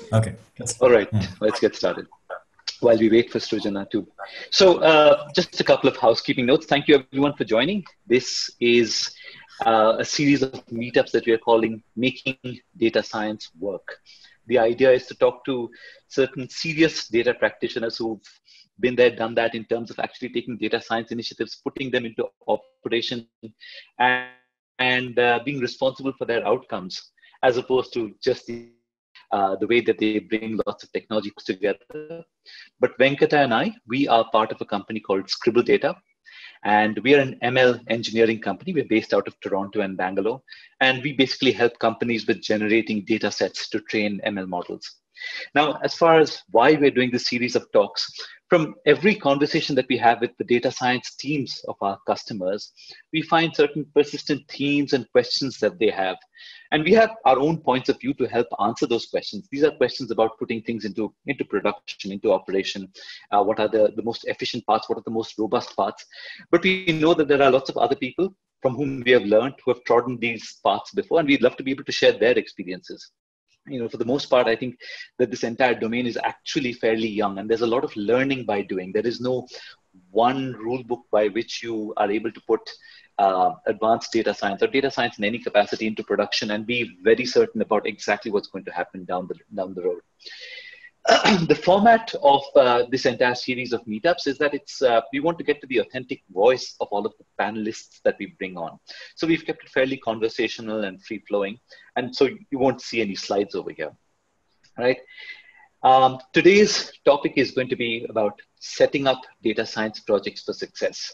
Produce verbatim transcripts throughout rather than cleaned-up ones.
Okay. That's, All right, hmm. let's get started while we wait for Srujana too. So uh, just a couple of housekeeping notes. Thank you everyone for joining. This is uh, a series of meetups that we are calling Making Data Science Work. The idea is to talk to certain serious data practitioners who've been there, done that in terms of actually taking data science initiatives, putting them into operation, and uh, being responsible for their outcomes, as opposed to just the uh, the way that they bring lots of technology together. But Venkata and I, we are part of a company called Scribble Data, and we are an M L engineering company. We're based out of Toronto and Bangalore, and we basically help companies with generating data sets to train M L models. Now, as far as why we're doing this series of talks, from every conversation that we have with the data science teams of our customers, we find certain persistent themes and questions that they have. And we have our own points of view to help answer those questions. These are questions about putting things into, into production, into operation. Uh, what are the, the most efficient parts? What are the most robust parts? But we know that there are lots of other people from whom we have learned, who have trodden these paths before, and we'd love to be able to share their experiences. You know, for the most part, I think that this entire domain is actually fairly young, and there's a lot of learning by doing. There is no one rule book by which you are able to put uh, advanced data science or data science in any capacity into production and be very certain about exactly what's going to happen down the down the road. The format of uh, this entire series of meetups is that it's uh, we want to get to the authentic voice of all of the panelists that we bring on. So we've kept it fairly conversational and free flowing, and so you won't see any slides over here, right? Um, today's topic is going to be about setting up data science projects for success.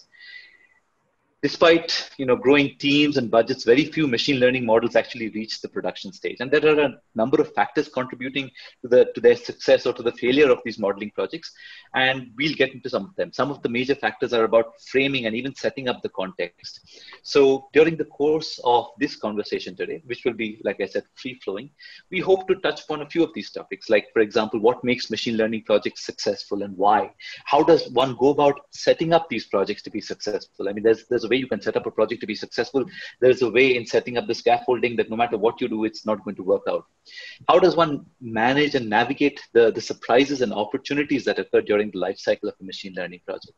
Despite you know growing teams and budgets, very few machine learning models actually reach the production stage, and there are a number of factors contributing to the to their success or to the failure of these modeling projects. And we'll get into some of them. Some of the major factors are about framing and even setting up the context. So during the course of this conversation today, which will be, like I said, free flowing, we hope to touch upon a few of these topics. Like, for example, what makes machine learning projects successful and why? How does one go about setting up these projects to be successful? I mean, there's there's a way you can set up a project to be successful. There's a way in setting up the scaffolding that no matter what you do, it's not going to work out. How does one manage and navigate the, the surprises and opportunities that occur during the life cycle of a machine learning project?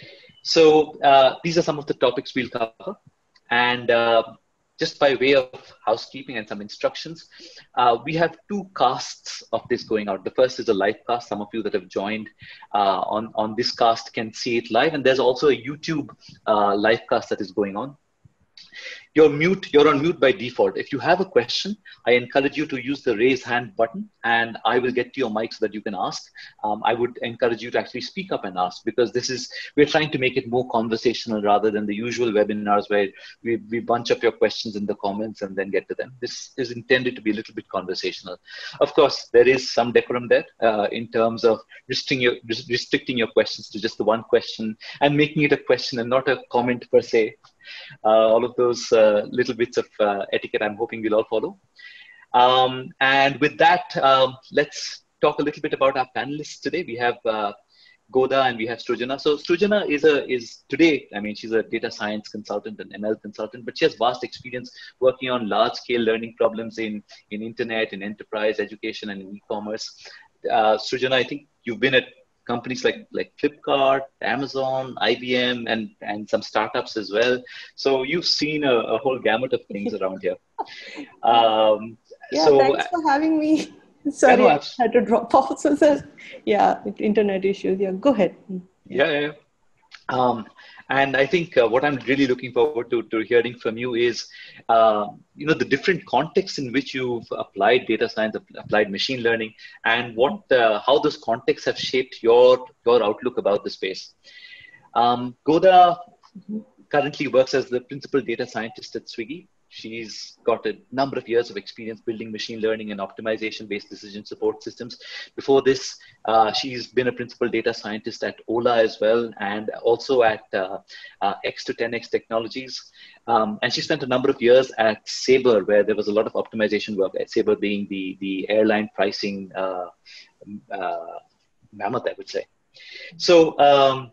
So uh, these are some of the topics we'll cover. And uh, just by way of housekeeping and some instructions, uh, we have two casts of this going out. The first is a live cast. Some of you that have joined uh, on, on this cast can see it live. And there's also a YouTube uh, live cast that is going on. You're mute, you're on mute by default. If you have a question, I encourage you to use the raise hand button and I will get to your mic so that you can ask. Um, I would encourage you to actually speak up and ask, because this is, we're trying to make it more conversational rather than the usual webinars where we, we bunch up your questions in the comments and then get to them. This is intended to be a little bit conversational. Of course, there is some decorum there uh, in terms of restricting your, restricting your questions to just the one question and making it a question and not a comment per se. Uh, all of those uh, little bits of uh, etiquette I'm hoping we'll all follow. Um, and with that, um, let's talk a little bit about our panelists today. We have uh, Goda and we have Srujana. So Srujana is a is today, I mean, she's a data science consultant and M L consultant, but she has vast experience working on large scale learning problems in, in internet, in enterprise, education, and in e-commerce. Uh, Srujana, I think you've been at companies like like Flipkart, Amazon, I B M, and and some startups as well. So you've seen a, a whole gamut of things around here. Um, yeah, so, thanks for having me. Sorry, yeah, no, I had to drop off. So, so yeah, internet issues. Yeah, go ahead. Yeah, yeah. yeah. Um, and I think uh, what I'm really looking forward to, to hearing from you is, uh, you know, the different contexts in which you've applied data science, applied machine learning, and what, uh, how those contexts have shaped your your outlook about the space. Um, Goda currently works as the principal data scientist at Swiggy. She's got a number of years of experience building machine learning and optimization-based decision support systems. Before this, uh, she's been a principal data scientist at Ola as well, and also at uh, uh, X to ten X Technologies. Um, and she spent a number of years at Sabre, where there was a lot of optimization work, at Sabre being the, the airline pricing uh, uh, mammoth, I would say. So, um,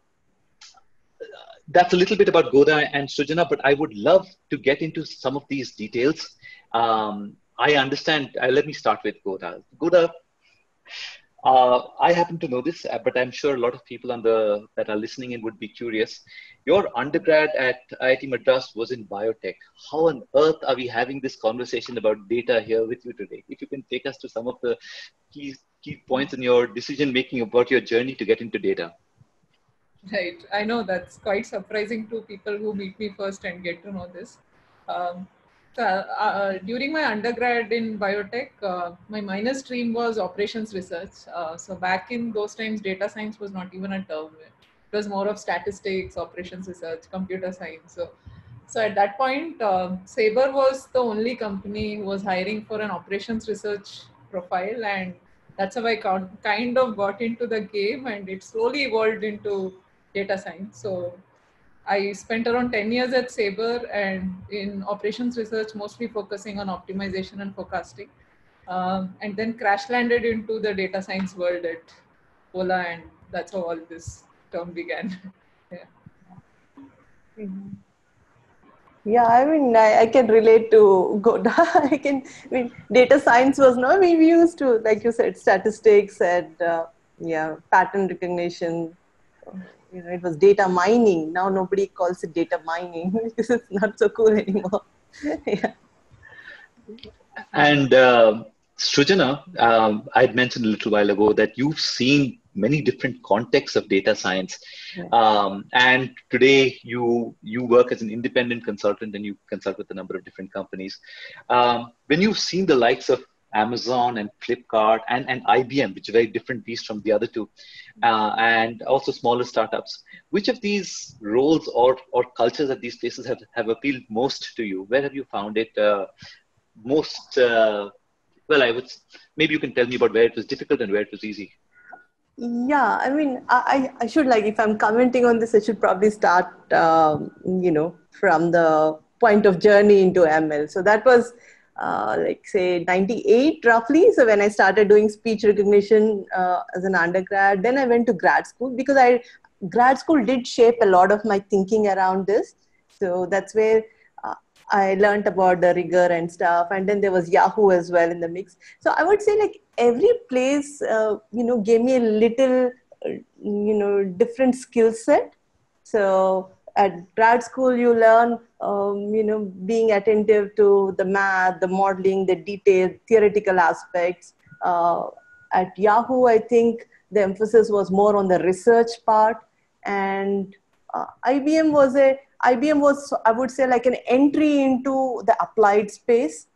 that's a little bit about Goda and Srujana, but I would love to get into some of these details. Um, I understand, uh, let me start with Goda. Goda, Uh, I happen to know this, uh, but I'm sure a lot of people on the that are listening in would be curious. Your undergrad at I I T Madras was in biotech. How on earth are we having this conversation about data here with you today? If you can take us to some of the key key points in your decision making about your journey to get into data. Right. I know that's quite surprising to people who meet me first and get to know this. Um, so, uh, uh, during my undergrad in biotech, uh, my minor stream was operations research. Uh, so back in those times, data science was not even a term. It was more of statistics, operations research, computer science. So, so at that point, uh, Sabre was the only company who was hiring for an operations research profile, and that's how I kind of got into the game, and it slowly evolved into data science. So I spent around ten years at Sabre and in operations research, mostly focusing on optimization and forecasting. Um, and then crash landed into the data science world at Ola, and that's how all this term began. Yeah. Mhm. Yeah, I mean, I, I can relate to Goda. I can, I mean, data science was no, I mean, we used to, like you said, statistics and, uh, yeah, pattern recognition. You know, it was data mining. Now nobody calls it data mining because it's not so cool anymore. Yeah. And uh, Srujana, um, I'd mentioned a little while ago that you've seen many different contexts of data science, Yeah. um, and today you you work as an independent consultant and you consult with a number of different companies. Um, when you've seen the likes of Amazon and Flipkart and, and I B M, which are very different beasts from the other two, uh, and also smaller startups, which of these roles or, or cultures at these places have, have appealed most to you? Where have you found it uh, most uh, well? I would maybe you can tell me about where it was difficult and where it was easy. Yeah, I mean, I, I should like, if I'm commenting on this, I should probably start, um, you know, from the point of journey into M L. So that was uh, like, say, ninety-eight roughly. So when I started doing speech recognition uh, as an undergrad, then I went to grad school because I, grad school did shape a lot of my thinking around this. So that's where uh, I learned about the rigor and stuff. And then there was Yahoo as well in the mix. So I would say like every place, uh, you know, gave me a little, uh, you know, different skill set. So at grad school, you learn, um, you know, being attentive to the math, the modeling, the detailed theoretical aspects. Uh, at Yahoo, I think the emphasis was more on the research part, and uh, I B M was a I B M was, I would say, like an entry into the applied space,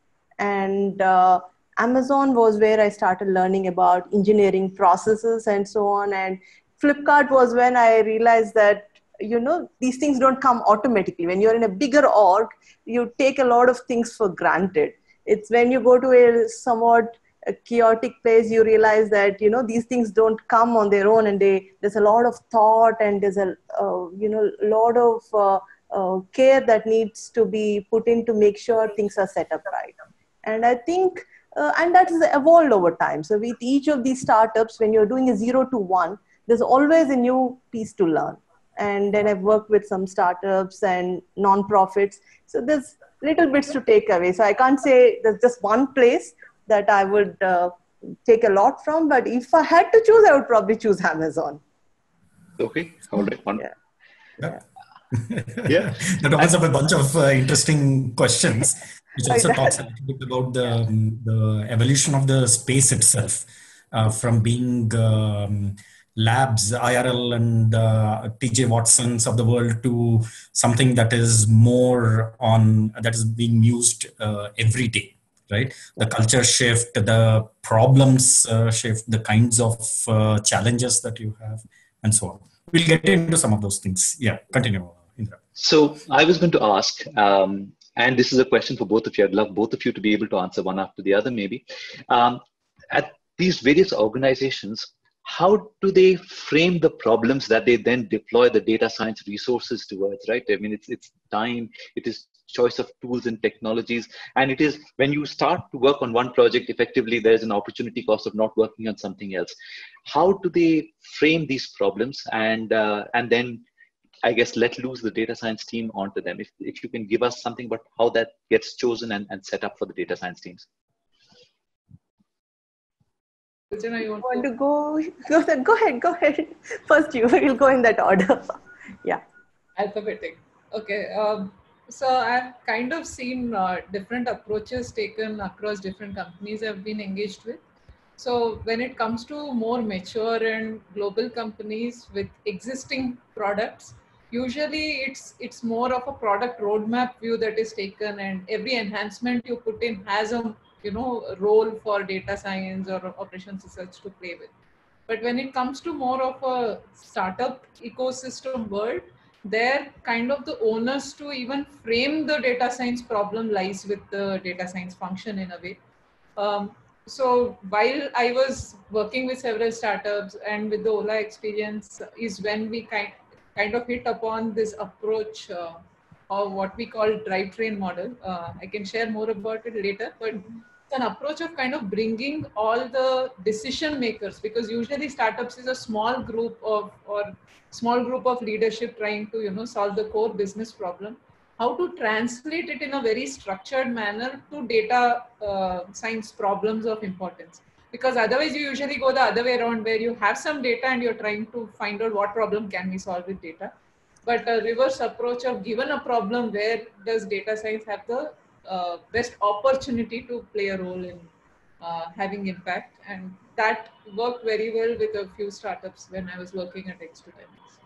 and uh, Amazon was where I started learning about engineering processes and so on. And Flipkart was when I realized that, you know, these things don't come automatically. When you're in a bigger org, you take a lot of things for granted. It's when you go to a somewhat a chaotic place, you realize that, you know, these things don't come on their own, and they, there's a lot of thought, and there's a, uh, you know, lot of uh, uh, care that needs to be put in to make sure things are set up right. And I think, uh, and that has evolved over time. So with each of these startups, when you're doing a zero to one, there's always a new piece to learn. And then I've worked with some startups and non-profits. So there's little bits to take away. So I can't say there's just one place that I would uh, take a lot from, but if I had to choose, I would probably choose Amazon. Okay, all right, one. Yeah. Yeah. Yeah. That opens up a bunch of uh, interesting questions, which also Like talks a that. little bit about the, um, the evolution of the space itself, uh, from being um, labs, I R L and uh, T J Watsons of the world to something that is more on, that is being used uh, every day, right? The culture shift, the problems uh, shift, the kinds of uh, challenges that you have, and so on. We'll get into some of those things. Yeah, continue, Indra. So I was going to ask, um, and this is a question for both of you. I'd love both of you to be able to answer one after the other, maybe. Um, at these various organizations, how do they frame the problems that they then deploy the data science resources towards, right? I mean, it's, it's time, it is choice of tools and technologies. And it is when you start to work on one project, effectively, there's an opportunity cost of not working on something else. How do they frame these problems and, uh, and then I guess let loose the data science team onto them? If, if you can give us something about how that gets chosen and, and set up for the data science teams. Archana, you want, want to go? Go, ahead, go ahead, go ahead. First you, we'll go in that order. Yeah. Alphabetic. Okay. Um, so I've kind of seen uh, different approaches taken across different companies I've been engaged with. So when it comes to more mature and global companies with existing products, usually it's it's more of a product roadmap view that is taken, and every enhancement you put in has a you know role for data science or operations research to play with. But when it comes to more of a startup ecosystem world, there kind of the onus to even frame the data science problem lies with the data science function in a way. Um, so while I was working with several startups and with the Ola experience is when we kind, kind of hit upon this approach uh, of what we call drivetrain model. Uh, I can share more about it later, but it's an approach of kind of bringing all the decision makers, because usually startups is a small group of or small group of leadership trying to you know solve the core business problem, how to translate it in a very structured manner to data uh, science problems of importance. Because otherwise you usually go the other way around, where you have some data and you're trying to find out what problem can we solve with data. But a reverse approach of given a problem, where does data science have the uh, best opportunity to play a role in uh, having impact. And that worked very well with a few startups when I was working at X two ten X.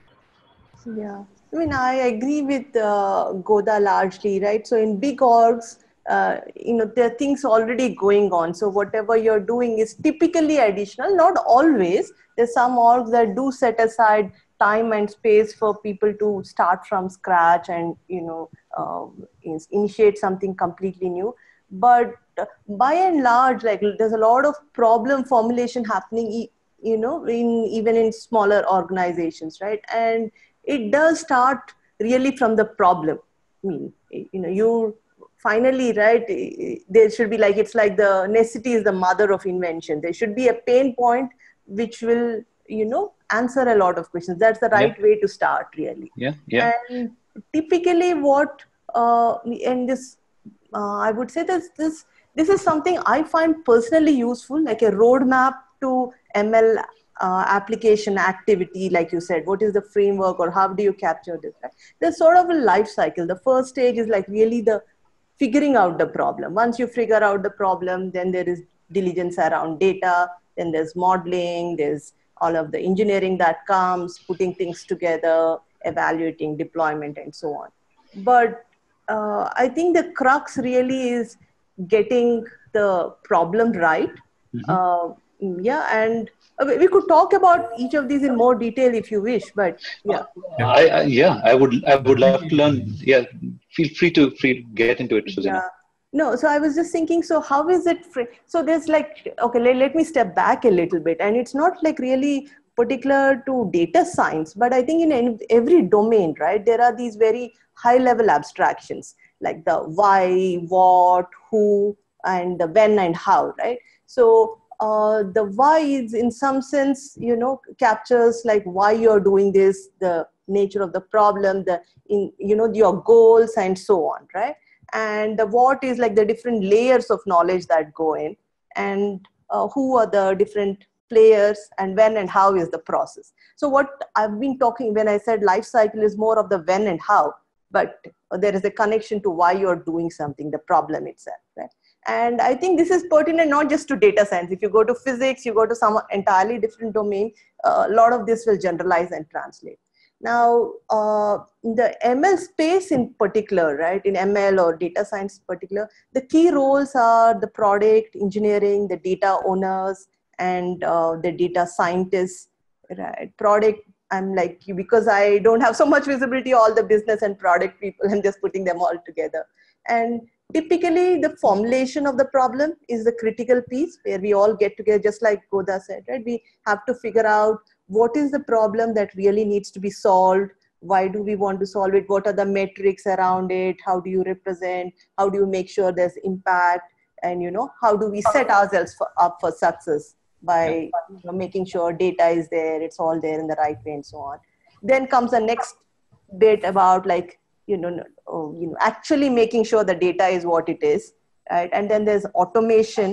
Yeah, I mean, I agree with uh, Goda largely, right? So in big orgs, uh, you know, there are things already going on. So whatever you're doing is typically additional, not always. There's some orgs that do set aside time and space for people to start from scratch and, you know, uh, initiate something completely new. But by and large, like there's a lot of problem formulation happening, you know, in even in smaller organizations, right? And it does start really from the problem. I mean, you know, you finally, right, there should be like, it's like the necessity is the mother of invention. There should be a pain point which will, you know, answer a lot of questions. That's the right yeah. way to start, really. Yeah, yeah. And typically what, uh, and this, uh, I would say this, this, this is something I find personally useful, like a roadmap to M L Uh, application activity, like you said. What is the framework, or how do you capture this? Right? There's sort of a life cycle. The first stage is like really the figuring out the problem. Once you figure out the problem, then there is diligence around data, then there's modeling, there's all of the engineering that comes, putting things together, evaluating deployment, and so on. But uh, I think the crux really is getting the problem right. Mm-hmm. uh, yeah, and we could talk about each of these in more detail if you wish, but yeah. I, I, yeah, I would, I would love to learn. Yeah, feel free to free get into it, Sujana. Yeah. No, so I was just thinking, so how is it free? So there's like, okay, let, let me step back a little bit. And it's not like really particular to data science, but I think in every domain, right, there are these very high level abstractions, like the why, what, who, and the when and how, right? So Uh, the why is in some sense, you know, captures like why you're doing this, the nature of the problem, the, in, you know, your goals and so on, right? And the what is like the different layers of knowledge that go in, and uh, who are the different players, and when and how is the process. So what I've been talking, when I said life cycle, is more of the when and how, but there is a connection to why you're doing something, the problem itself, right? And I think this is pertinent not just to data science. If you go to physics, you go to some entirely different domain, uh, a lot of this will generalize and translate. Now, uh, the M L space in particular, right, in M L or data science in particular, the key roles are the product, engineering, the data owners, and uh, the data scientists, right? Product, I'm like, because I don't have so much visibility, all the business and product people, I'm just putting them all together. And typically, the formulation of the problem is the critical piece, where we all get together, just like Goda said, right? We have to figure out what is the problem that really needs to be solved. Why do we want to solve it? What are the metrics around it? How do you represent? How do you make sure there's impact? And, you know, how do we set ourselves for, up for success by you know, making sure data is there, it's all there in the right way, and so on. Then comes the next bit about like, you know, oh, you know, actually making sure the data is what it is, right? And then there's automation,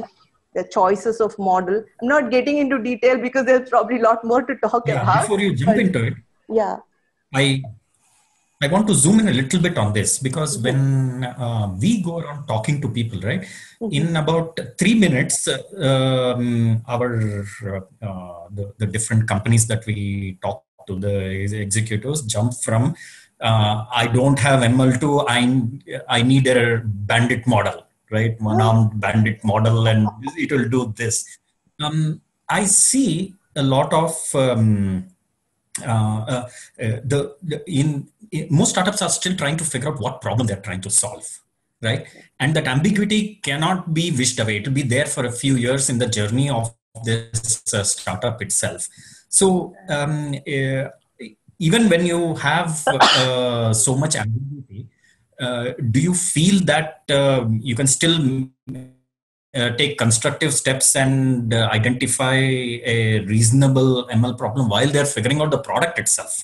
the choices of model. I'm not getting into detail because there's probably a lot more to talk Yeah, about. before you jump but, into it, yeah, I I want to zoom in a little bit on this because mm-hmm. when uh, we go around talking to people, right, mm-hmm. in about three minutes, uh, um, our uh, the, the different companies that we talk to, the executives jump from uh, I don't have M L to I I need a bandit model, right, one-armed bandit model, and it will do this. Um, I see a lot of um, uh, uh, the, the in, in most startups are still trying to figure out what problem they're trying to solve, right? And that ambiguity cannot be wished away. It will be there for a few years in the journey of this uh, startup itself. So um, uh, even when you have uh, so much ambiguity, uh, do you feel that uh, you can still Uh, take constructive steps and uh, identify a reasonable M L problem while they're figuring out the product itself?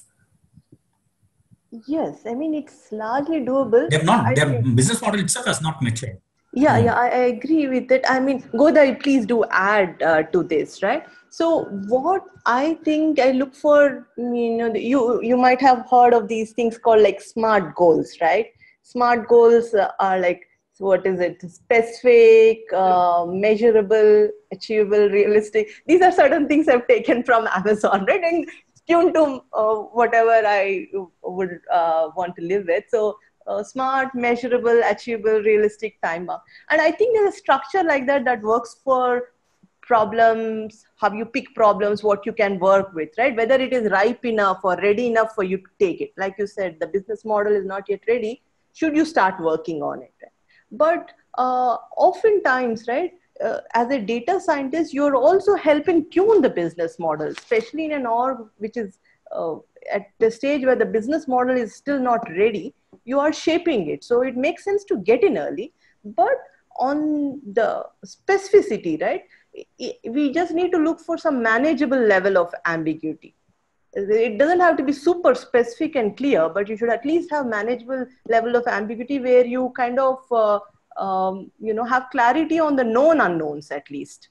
Yes, I mean, it's largely doable. They've not, I their think, business model itself has not matured. yeah, Hmm. yeah, I, I agree with it. I mean, Goda, please do add uh, to this, right? So what I think I look for, you know, you, you might have heard of these things called like SMART goals, right? SMART goals uh, are like, so what is it? Specific, uh, measurable, achievable, realistic. These are certain things I've taken from Amazon, right? And tuned to uh, whatever I would uh, want to live with. So uh, smart, measurable, achievable, realistic, timer. And I think there's a structure like that that works for problems, how you pick problems, what you can work with, right? Whether it is ripe enough or ready enough for you to take it. Like you said, the business model is not yet ready. Should you start working on it? Right? But uh, oftentimes, right, uh, as a data scientist, you're also helping tune the business model, especially in an org which is uh, at the stage where the business model is still not ready. You are shaping it. So it makes sense to get in early. But on the specificity, right, we just need to look for some manageable level of ambiguity. It doesn't have to be super specific and clear, but you should at least have manageable level of ambiguity where you kind of, uh, um, you know, have clarity on the known unknowns at least.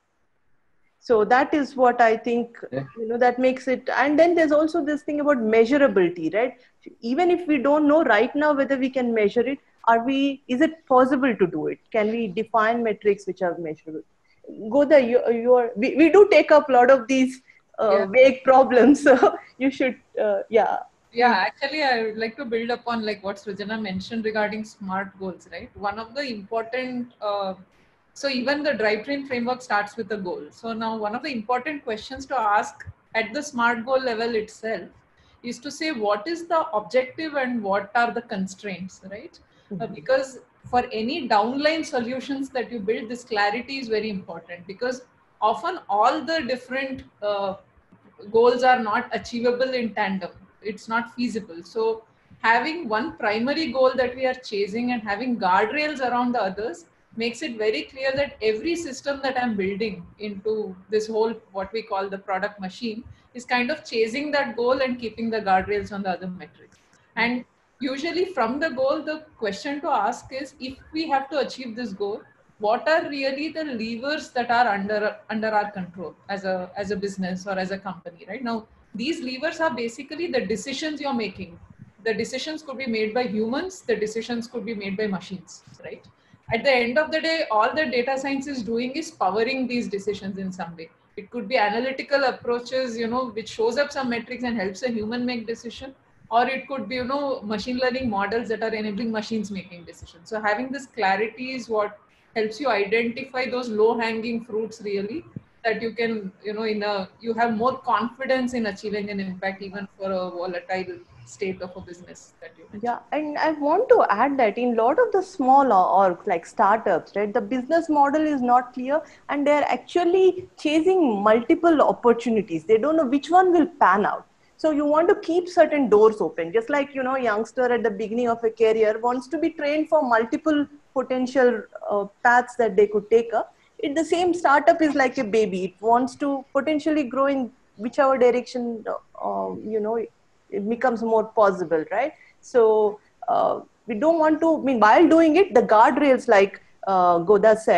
So that is what I think, yeah. you know, that makes it. And then there's also this thing about measurability, right? Even if we don't know right now whether we can measure it, are we, is it possible to do it? Can we define metrics which are measurable? Goda, you, you are, we, we do take up a lot of these Uh, yeah. vague problems, so you should uh, yeah yeah actually I would like to build upon like what Srijana mentioned regarding SMART goals, right? One of the important uh, so even the drivetrain framework starts with a goal. So now one of the important questions to ask at the SMART goal level itself is to say what is the objective and what are the constraints, right? Mm-hmm. uh, because for any downline solutions that you build, this clarity is very important, because often all the different uh, goals are not achievable in tandem. It's not feasible. So having one primary goal that we are chasing and having guardrails around the others makes it very clear that every system that I'm building into this whole, what we call the product machine, is kind of chasing that goal and keeping the guardrails on the other metrics. And usually from the goal, the question to ask is, if we have to achieve this goal, what are really the levers that are under under our control as a as a business or as a company, right? Now, these levers are basically the decisions you're making. The decisions could be made by humans, the decisions could be made by machines, right? At the end of the day, all the data science is doing is powering these decisions in some way. It could be analytical approaches, you know, which shows up some metrics and helps a human make decision, or it could be, you know, machine learning models that are enabling machines making decisions. So having this clarity is what helps you identify those low-hanging fruits, really, that you can, you know, in a, you have more confidence in achieving an impact even for a volatile state of a business that you mentioned. Yeah, and I want to add that in a lot of the small orgs like startups, right, the business model is not clear and they're actually chasing multiple opportunities. They don't know which one will pan out. So you want to keep certain doors open, just like, you know, a youngster at the beginning of a career wants to be trained for multiple potential uh, paths that they could take up. It, the same startup is like a baby. It wants to potentially grow in whichever direction, uh, you know, it, it becomes more possible, right? So uh, we don't want to, I mean, while doing it, the guardrails, like uh, Goda said,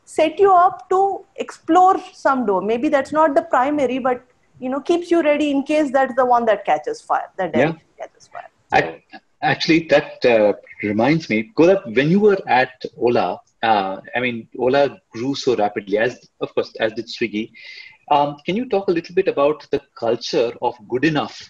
set you up to explore some door. Maybe that's not the primary, but you know, keeps you ready in case that's the one that catches fire, that direction yeah. catches fire. So, actually, that uh, reminds me, Gaurav, when you were at Ola, uh, I mean, Ola grew so rapidly, as of course, as did Swiggy. Um, can you talk a little bit about the culture of good enough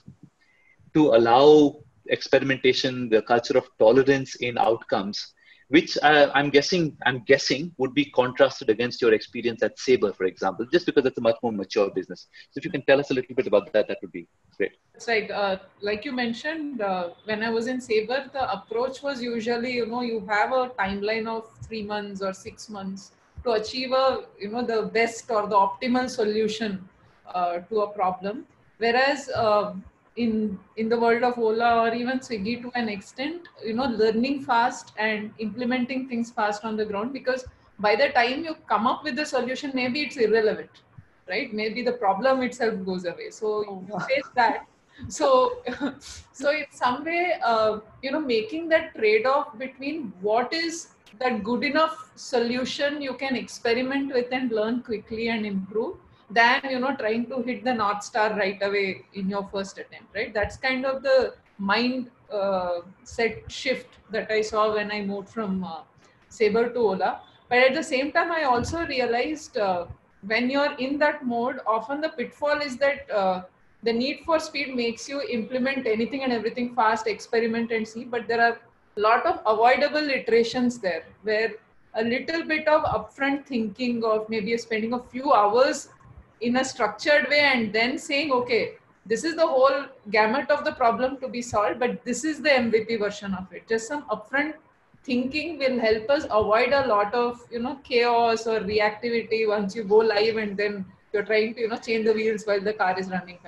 to allow experimentation, the culture of tolerance in outcomes, which uh, I'm guessing, I'm guessing would be contrasted against your experience at Sabre, for example, just because it's a much more mature business. So if you can tell us a little bit about that, that would be great. That's right. Uh, like you mentioned, uh, when I was in Sabre, the approach was usually, you know, you have a timeline of three months or six months to achieve a, you know, the best or the optimal solution uh, to a problem. Whereas uh, in in the world of Ola or even Swiggy, to an extent, you know, learning fast and implementing things fast on the ground, because by the time you come up with the solution, maybe it's irrelevant, right? Maybe the problem itself goes away. So you face that. So, so in some way, uh, you know, making that trade-off between what is that good enough solution you can experiment with and learn quickly and improve, than, you know, trying to hit the North Star right away in your first attempt, right? That's kind of the mind uh, set shift that I saw when I moved from uh, Sabre to Ola. But at the same time, I also realized uh, when you're in that mode, often the pitfall is that uh, the need for speed makes you implement anything and everything fast, experiment and see, but there are a lot of avoidable iterations there, where a little bit of upfront thinking of maybe spending a few hours in a structured way and then saying, okay, this is the whole gamut of the problem to be solved, but this is the M V P version of it. Just some upfront thinking will help us avoid a lot of, you know, chaos or reactivity once you go live and then you're trying to, you know, change the wheels while the car is running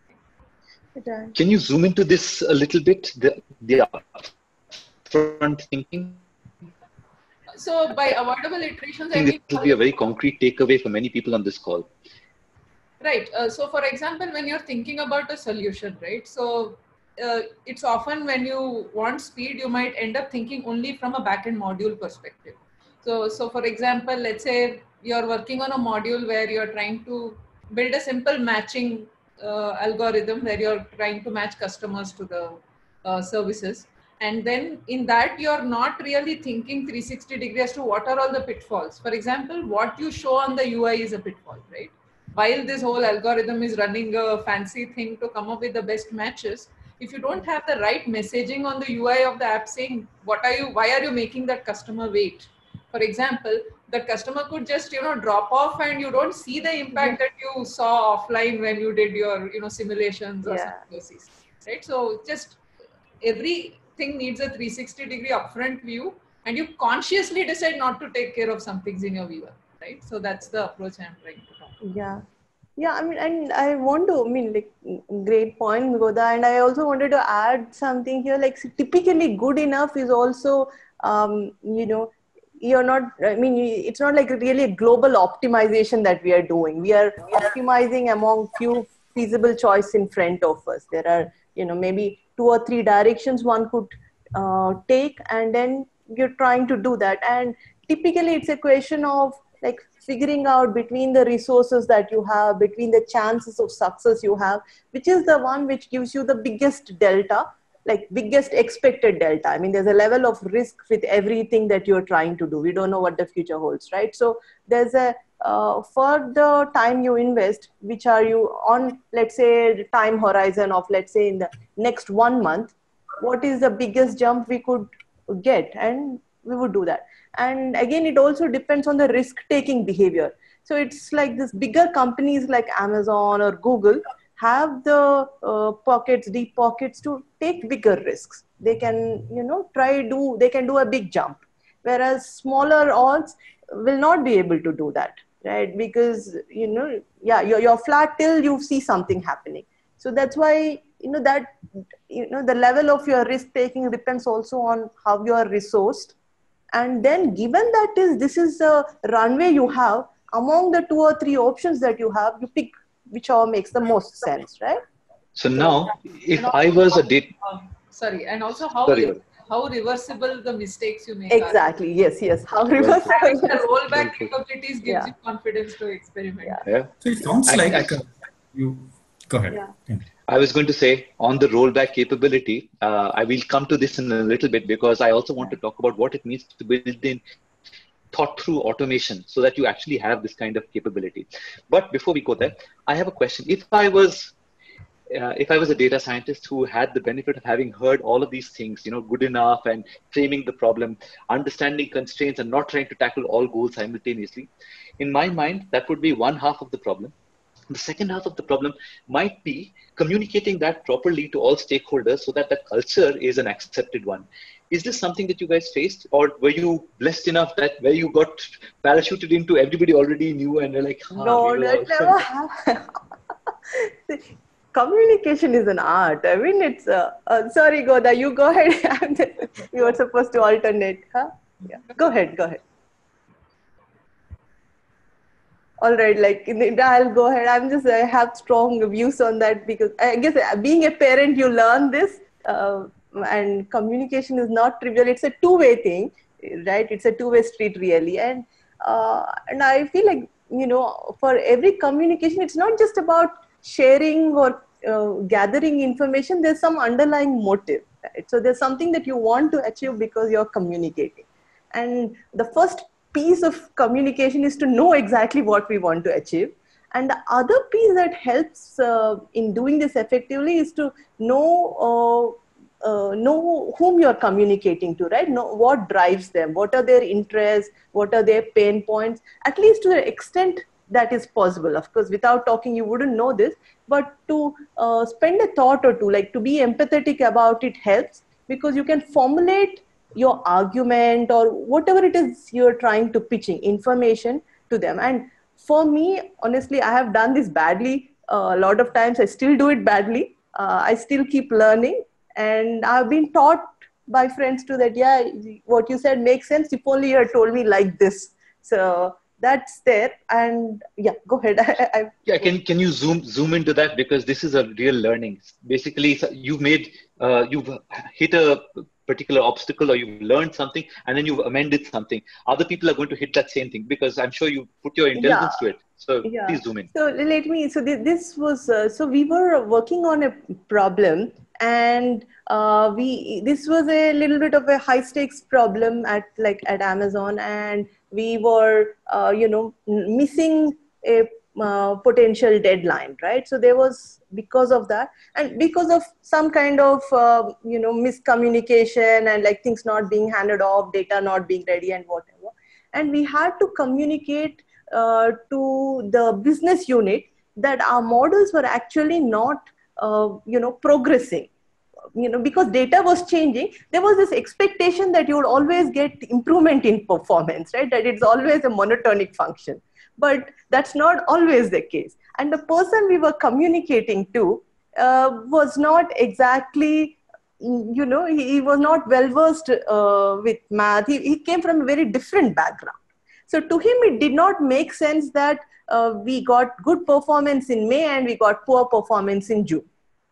fine. Can you zoom into this a little bit, the, the upfront thinking? So by avoidable iterations, I think this will be a very concrete takeaway for many people on this call. Right. Uh, so for example, when you're thinking about a solution, right? So uh, it's often when you want speed, you might end up thinking only from a backend module perspective. So, so for example, let's say you're working on a module where you're trying to build a simple matching uh, algorithm where you're trying to match customers to the uh, services. And then in that, you're not really thinking three sixty degrees as to what are all the pitfalls. For example, what you show on the U I is a pitfall, right? While this whole algorithm is running a fancy thing to come up with the best matches, if you don't have the right messaging on the U I of the app saying, what are you, why are you making that customer wait? For example, the customer could just, you know, drop off and you don't see the impact that you saw offline when you did your, you know, simulations or yeah. something, right? So just everything needs a three sixty degree upfront view, and you consciously decide not to take care of some things in your viewer, right? So that's the approach I'm trying to talk about. Yeah. Yeah, I mean, and I want to, I mean, like, great point, Goda. And I also wanted to add something here, like, typically good enough is also, um, you know, you're not, I mean, it's not like really a global optimization that we are doing. We are optimizing among few feasible choice in front of us. There are, you know, maybe two or three directions one could uh, take, and then you're trying to do that. And typically it's a question of like figuring out between the resources that you have, between the chances of success you have, which is the one which gives you the biggest delta, like biggest expected delta. I mean, there's a level of risk with everything that you're trying to do. We don't know what the future holds, right? So there's a, uh, for the time you invest, which are you on, let's say, time horizon of, let's say, in the next one month, what is the biggest jump we could get? And we would do that. And again, it also depends on the risk-taking behavior. So it's like this bigger companies like Amazon or Google have the uh, pockets, deep pockets to take bigger risks. They can, you know, try do, they can do a big jump. Whereas smaller alts will not be able to do that, right? Because, you know, yeah, you're, you're flat till you see something happening. So that's why, you know, that, you know, the level of your risk taking depends also on how you are resourced. And then given that is, this is the runway you have, among the two or three options that you have, you pick whichever makes the most sense, right? So now, if I was a data... Um, sorry, and also how, sorry. how reversible the mistakes you make exactly. are. Yes, yes. How Well, reversible. Having the rollback Well put. capabilities gives Yeah. you confidence to experiment. Yeah. Yeah. So it sounds I, like I, uh, you go ahead. Yeah. Yeah. I was going to say on the rollback capability, uh, I will come to this in a little bit because I also want to talk about what it means to build in thought through automation so that you actually have this kind of capability. But before we go there, I have a question. If I was uh, if I was a data scientist who had the benefit of having heard all of these things, you know, good enough and framing the problem, understanding constraints and not trying to tackle all goals simultaneously, in my mind, that would be one half of the problem. The second half of the problem might be communicating that properly to all stakeholders so that the culture is an accepted one. Is this something that you guys faced, or were you blessed enough that where you got parachuted into, everybody already knew and they're like, ah, we No, will that all. never happened. Communication is an art. I mean, it's, uh, uh, sorry, Goda, you go ahead. You were supposed to alternate, huh? Yeah. Go ahead, go ahead. All right, like I'll go ahead. I'm just, I have strong views on that because I guess being a parent, you learn this uh, and communication is not trivial. It's a two-way thing, right? It's a two-way street really. And, uh, and I feel like, you know, for every communication, it's not just about sharing or uh, gathering information. There's some underlying motive, right? So there's something that you want to achieve because you're communicating. And the first piece of communication is to know exactly what we want to achieve. And the other piece that helps uh, in doing this effectively is to know uh, uh, know whom you're communicating to, right? Know what drives them, what are their interests, what are their pain points, at least to the extent that is possible. Of course, without talking, you wouldn't know this, but to uh, spend a thought or two, like to be empathetic about it helps, because you can formulate your argument or whatever it is you're trying to pitching information to them. And for me, honestly, I have done this badly uh, a lot of times. I still do it badly. Uh, I still keep learning, and I've been taught by friends too that, yeah, what you said makes sense. If only you had told me like this. So that's there. And yeah, go ahead. I, I, Yeah, can can you zoom zoom into that, because this is a real learning. Basically, so you've made uh, you've hit a particular obstacle, or you've learned something, and then you've amended something. Other people are going to hit that same thing because I'm sure you put your intelligence yeah. to it. So Yeah. please zoom in. So let me, so this was, uh, so we were working on a problem, and uh, we, this was a little bit of a high stakes problem at like at Amazon, and we were, uh, you know, missing a uh, potential deadline, right? So there was, because of that, and because of some kind of, uh, you know, miscommunication and like things not being handed off, data not being ready and whatever. And we had to communicate Uh, to the business unit that our models were actually not, uh, you know, progressing. You know, because data was changing, there was this expectation that you would always get improvement in performance, right? That it's always a monotonic function. But that's not always the case. And the person we were communicating to uh, was not exactly, you know, he, he was not well versed uh, with math. He, he came from a very different background. So to him, it did not make sense that uh, we got good performance in May and we got poor performance in June,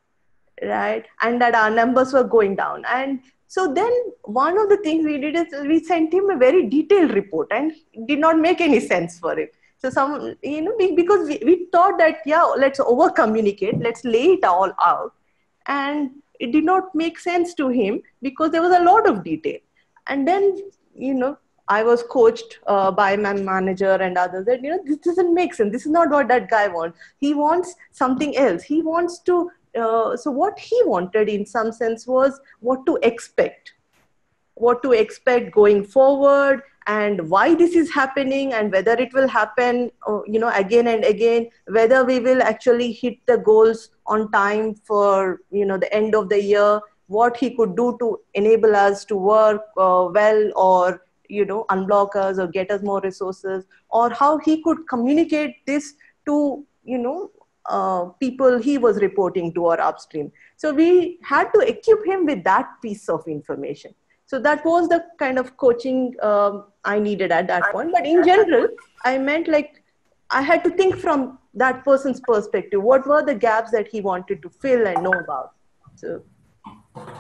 right? And that our numbers were going down. And so then one of the things we did is we sent him a very detailed report, and it did not make any sense for him. So some, you know, because we, we thought that, yeah, let's over communicate, let's lay it all out. And it did not make sense to him because there was a lot of detail. And then, you know, I was coached uh, by my manager and others that, you know, this doesn't make sense. This is not what that guy wants. He wants something else. He wants to, uh, so what he wanted in some sense was what to expect, what to expect going forward, and why this is happening, and whether it will happen, uh, you know, again and again, whether we will actually hit the goals on time for, you know, the end of the year, what he could do to enable us to work uh, well, or, you know, unblock us or get us more resources, or how he could communicate this to, you know, uh, people he was reporting to or upstream. So we had to equip him with that piece of information. So that was the kind of coaching um, I needed at that point. But in general, I meant like I had to think from that person's perspective. What were the gaps that he wanted to fill and know about? So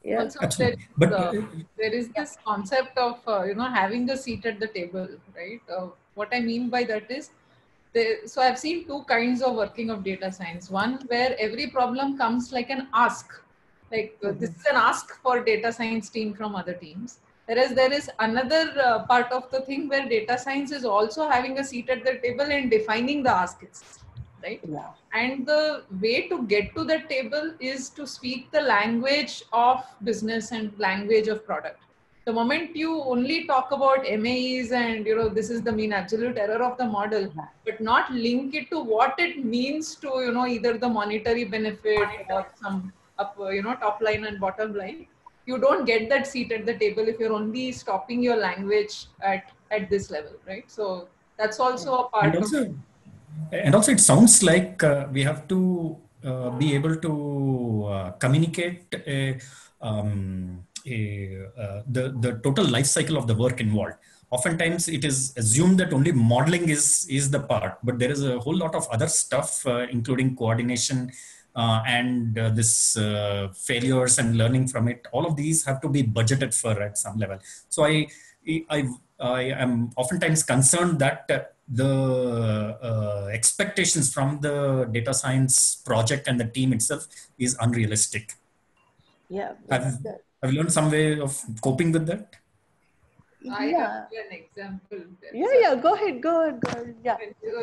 Yeah. Also, there Absolutely. is, But uh, uh, there is this concept of uh, you know having a seat at the table, right? Uh, what I mean by that is, they, so I've seen two kinds of working of data science. One where every problem comes like an ask, like uh, this is an ask for data science team from other teams. Whereas there is another uh, part of the thing where data science is also having a seat at the table and defining the ask itself, right? Yeah. And the way to get to that table is to speak the language of business and language of product. The moment you only talk about M A Es and, you know, this is the mean absolute error of the model, but not link it to what it means to, you know, either the monetary benefit or some up, you know, top line and bottom line, you don't get that seat at the table if you're only stopping your language at, at this level, right? So that's also a and part of. also and also it sounds like uh, we have to uh, be able to uh, communicate a, um, a, uh, the the total life cycle of the work involved. Oftentimes it is assumed that only modeling is is the part, but there is a whole lot of other stuff, uh, including coordination uh, and uh, this uh, failures and learning from it. All of these have to be budgeted for at some level. So I I, I am oftentimes concerned that uh, the uh, expectations from the data science project and the team itself is unrealistic. Yeah. Have, have you learned some way of coping with that? I Yeah. have an example. There. Yeah, So, yeah, go ahead, go ahead, go ahead. Yeah.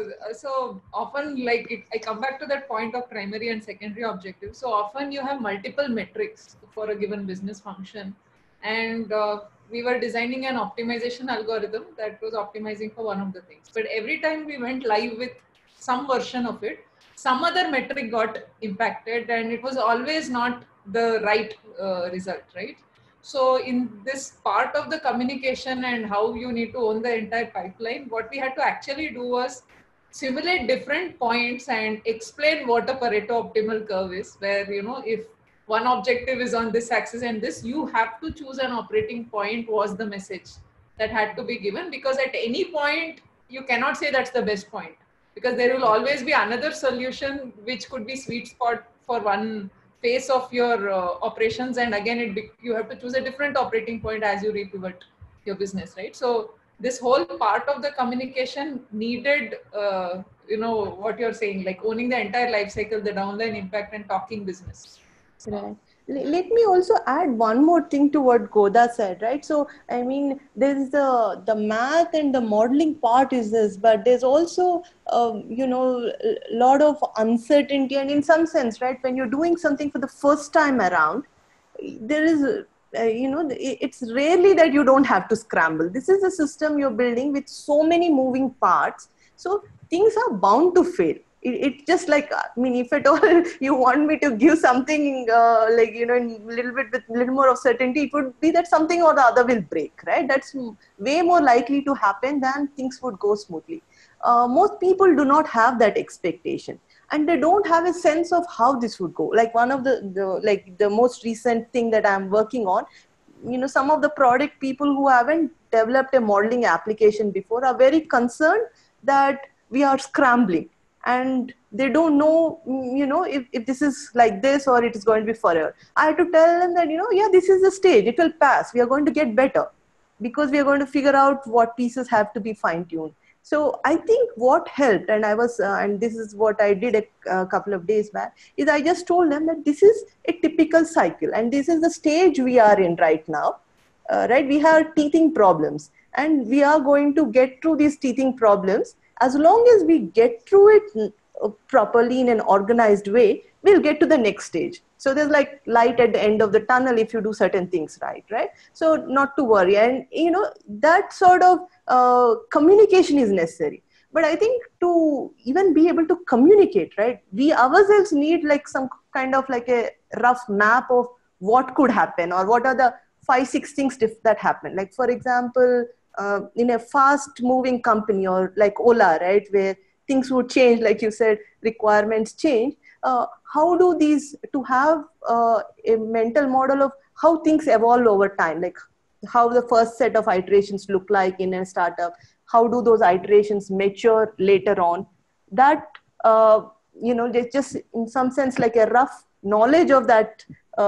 so often, like it, I come back to that point of primary and secondary objectives. So often you have multiple metrics for a given business function, and uh, we were designing an optimization algorithm that was optimizing for one of the things. But every time we went live with some version of it, some other metric got impacted, and it was always not the right uh, result, right? So in this part of the communication and how you need to own the entire pipeline, what we had to actually do was simulate different points and explain what a Pareto optimal curve is, where, you know, if one objective is on this axis and this, you have to choose an operating point was the message that had to be given, because at any point, you cannot say that's the best point, because there will always be another solution which could be sweet spot for one phase of your uh, operations, and again it be, you have to choose a different operating point as you repivot your business, right? So this whole part of the communication needed uh, you know what you're saying, like owning the entire life cycle, the downline impact, and talking business. Right. Let me also add one more thing to what Goda said, right? So, I mean, there's the the math and the modeling part is this, but there's also, um, you know, a lot of uncertainty. And in some sense, right, when you're doing something for the first time around, there is, uh, you know, it's rarely that you don't have to scramble. This is a system you're building with so many moving parts. So things are bound to fail. It, it just like, I mean, if at all you want me to give something uh, like, you know, in a little bit with a little more of certainty, it would be that something or the other will break, right? That's way more likely to happen than things would go smoothly. Uh, most people do not have that expectation, and they don't have a sense of how this would go. Like one of the, the like the most recent thing that I'm working on, you know, some of the product people who haven't developed a modeling application before are very concerned that we are scrambling, and they don't know, you know, if, if this is like this or it is going to be forever. I have to tell them that, you know, yeah, this is the stage, it will pass. We are going to get better because we are going to figure out what pieces have to be fine-tuned. So I think what helped, and I was, uh, and this is what I did a, a couple of days back, is I just told them that this is a typical cycle and this is the stage we are in right now, uh, right? We have teething problems and we are going to get through these teething problems. As long as we get through it properly in an organized way, we'll get to the next stage. So there's like light at the end of the tunnel if you do certain things right, right? So not to worry. And, you know, that sort of uh, communication is necessary. But I think to even be able to communicate, right, we ourselves need like some kind of like a rough map of what could happen or what are the five, six things that happen. Like, for example, uh, in a fast moving company or like Ola, right, where things would change, like you said, requirements change. Uh, how do these, to have uh, a mental model of how things evolve over time, like how the first set of iterations look like in a startup, how do those iterations mature later on, that, uh, you know, just in some sense like a rough knowledge of that uh,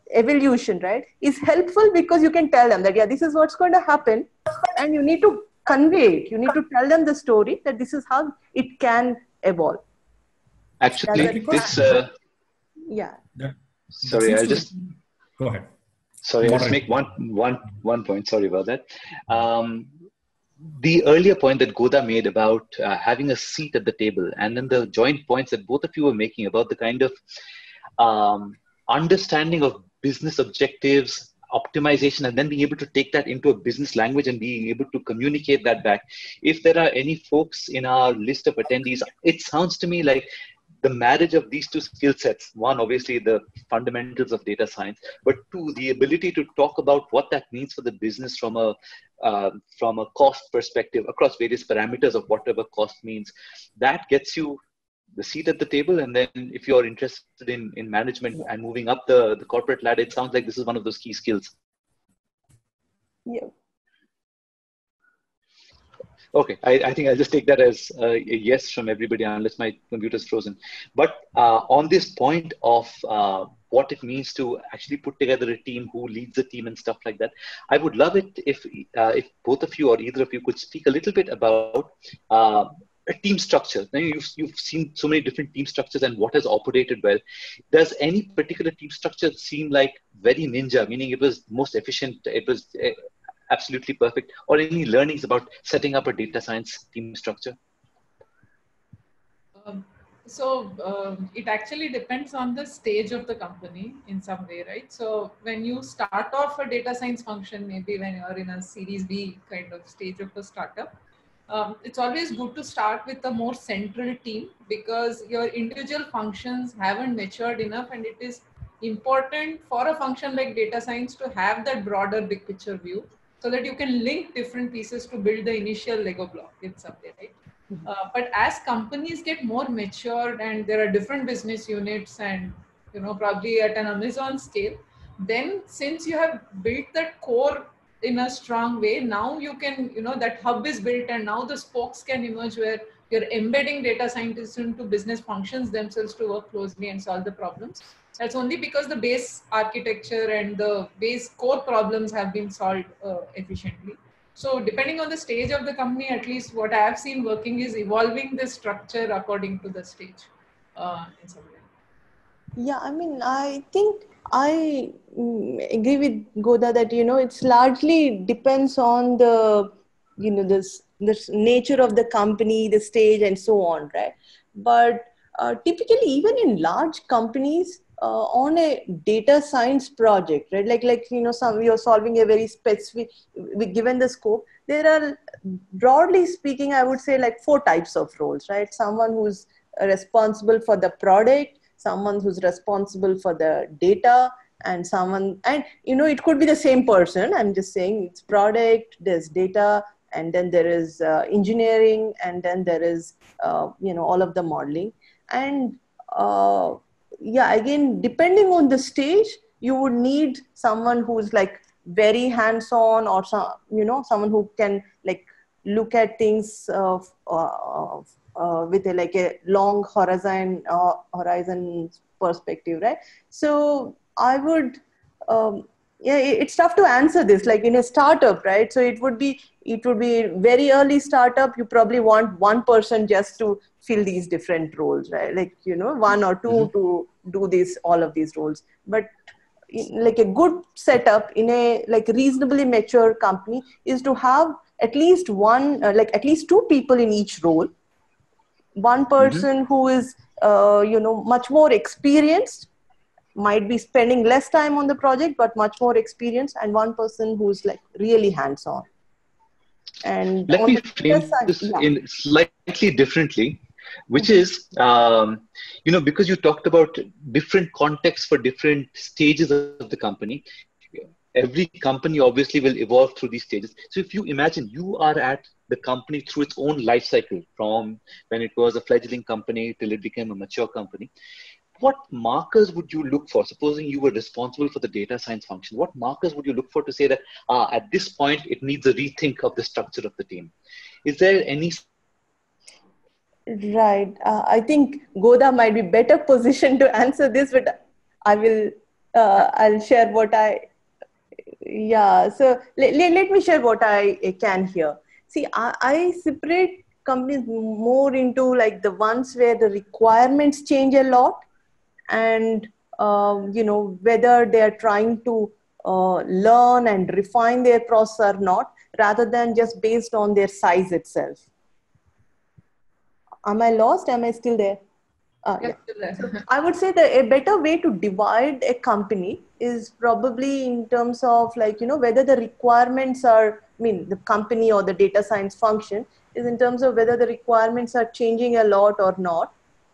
evolution, right, is helpful because you can tell them that, yeah, this is what's going to happen. And you need to convey it. You need to tell them the story that this is how it can evolve. Actually, this, uh, yeah. That, sorry, that I'll just, go ahead. Sorry, I'll just make one, one, one point. Sorry about that. Um, the earlier point that Goda made about uh, having a seat at the table, and then the joint points that both of you were making about the kind of um, understanding of business objectives, optimization, and then being able to take that into a business language and being able to communicate that back. If there are any folks in our list of attendees, it sounds to me like the marriage of these two skill sets, one, obviously the fundamentals of data science, but two, the ability to talk about what that means for the business from a, uh, from a cost perspective across various parameters of whatever cost means, that gets you the seat at the table. And then if you're interested in, in management and moving up the, the corporate ladder, it sounds like this is one of those key skills. Yeah. Okay, I, I think I'll just take that as uh, a yes from everybody, unless my computer's frozen. But uh, on this point of uh, what it means to actually put together a team, who leads the team and stuff like that, I would love it if uh, if both of you or either of you could speak a little bit about uh, a team structure. Now, you've, you've seen so many different team structures and what has operated well. Does any particular team structure seem like very ninja, meaning it was most efficient, it was uh, absolutely perfect, or any learnings about setting up a data science team structure? Um, so um, it actually depends on the stage of the company in some way, right? So when you start off a data science function, maybe when you're in a series B kind of stage of a startup, um, it's always good to start with a more central team, because your individual functions haven't matured enough, and it is important for a function like data science to have that broader big picture view, so that you can link different pieces to build the initial Lego block in some way, right? Mm-hmm. Uh, but as companies get more matured and there are different business units and, you know, probably at an Amazon scale, then since you have built that core in a strong way, now you can, you know, that hub is built and now the spokes can emerge where you're embedding data scientists into business functions themselves to work closely and solve the problems. That's only because the base architecture and the base core problems have been solved uh, efficiently. So depending on the stage of the company, at least what I have seen working is evolving the structure according to the stage uh, in some way. Yeah, I mean, I think I mm, agree with Goda that, you know, it's largely depends on the, you know, this, this nature of the company, the stage and so on, right? But uh, typically, even in large companies, uh, on a data science project, right? Like, like, you know, some, you're solving a very specific, given the scope, there are, broadly speaking, I would say like four types of roles, right? Someone who's responsible for the product, someone who's responsible for the data, and someone, and, you know, it could be the same person. I'm just saying it's product, there's data, and then there is uh, engineering, and then there is, uh, you know, all of the modeling. And uh, yeah, again, depending on the stage, you would need someone who's like very hands-on, or some, you know, someone who can like look at things uh, uh, uh, with a, like a long horizon uh, horizon perspective, right? So I would, um, yeah, it's tough to answer this. Like in a startup, right? So it would be it would be very early startup. You probably want one person just to fill these different roles, right? Like, you know, one or two mm-hmm. to do this, all of these roles. But in, like a good setup in a like reasonably mature company is to have at least one, uh, like at least two people in each role. One person mm-hmm. who is, uh, you know, much more experienced, might be spending less time on the project, but much more experienced, and one person who's like really hands-on. And let me frame side, this yeah. in slightly differently, which mm-hmm. is, um, you know, because you talked about different contexts for different stages of the company. Every company obviously will evolve through these stages. So if you imagine you are at the company through its own life cycle, from when it was a fledgling company till it became a mature company, what markers would you look for? Supposing you were responsible for the data science function, what markers would you look for to say that uh, at this point, it needs a rethink of the structure of the team? Is there any? Right. Uh, I think Goda might be better positioned to answer this, but I will uh, I'll share what I, yeah, so let, let, let me share what I, I can here. See, I, I separate companies more into like the ones where the requirements change a lot, and um, you know, whether they are trying to uh, learn and refine their process or not, rather than just based on their size itself. Am I lost? Am I still there? Uh, yeah. So I would say that a better way to divide a company is probably in terms of like, you know, whether the requirements are, I mean, the company or the data science function is in terms of whether the requirements are changing a lot or not,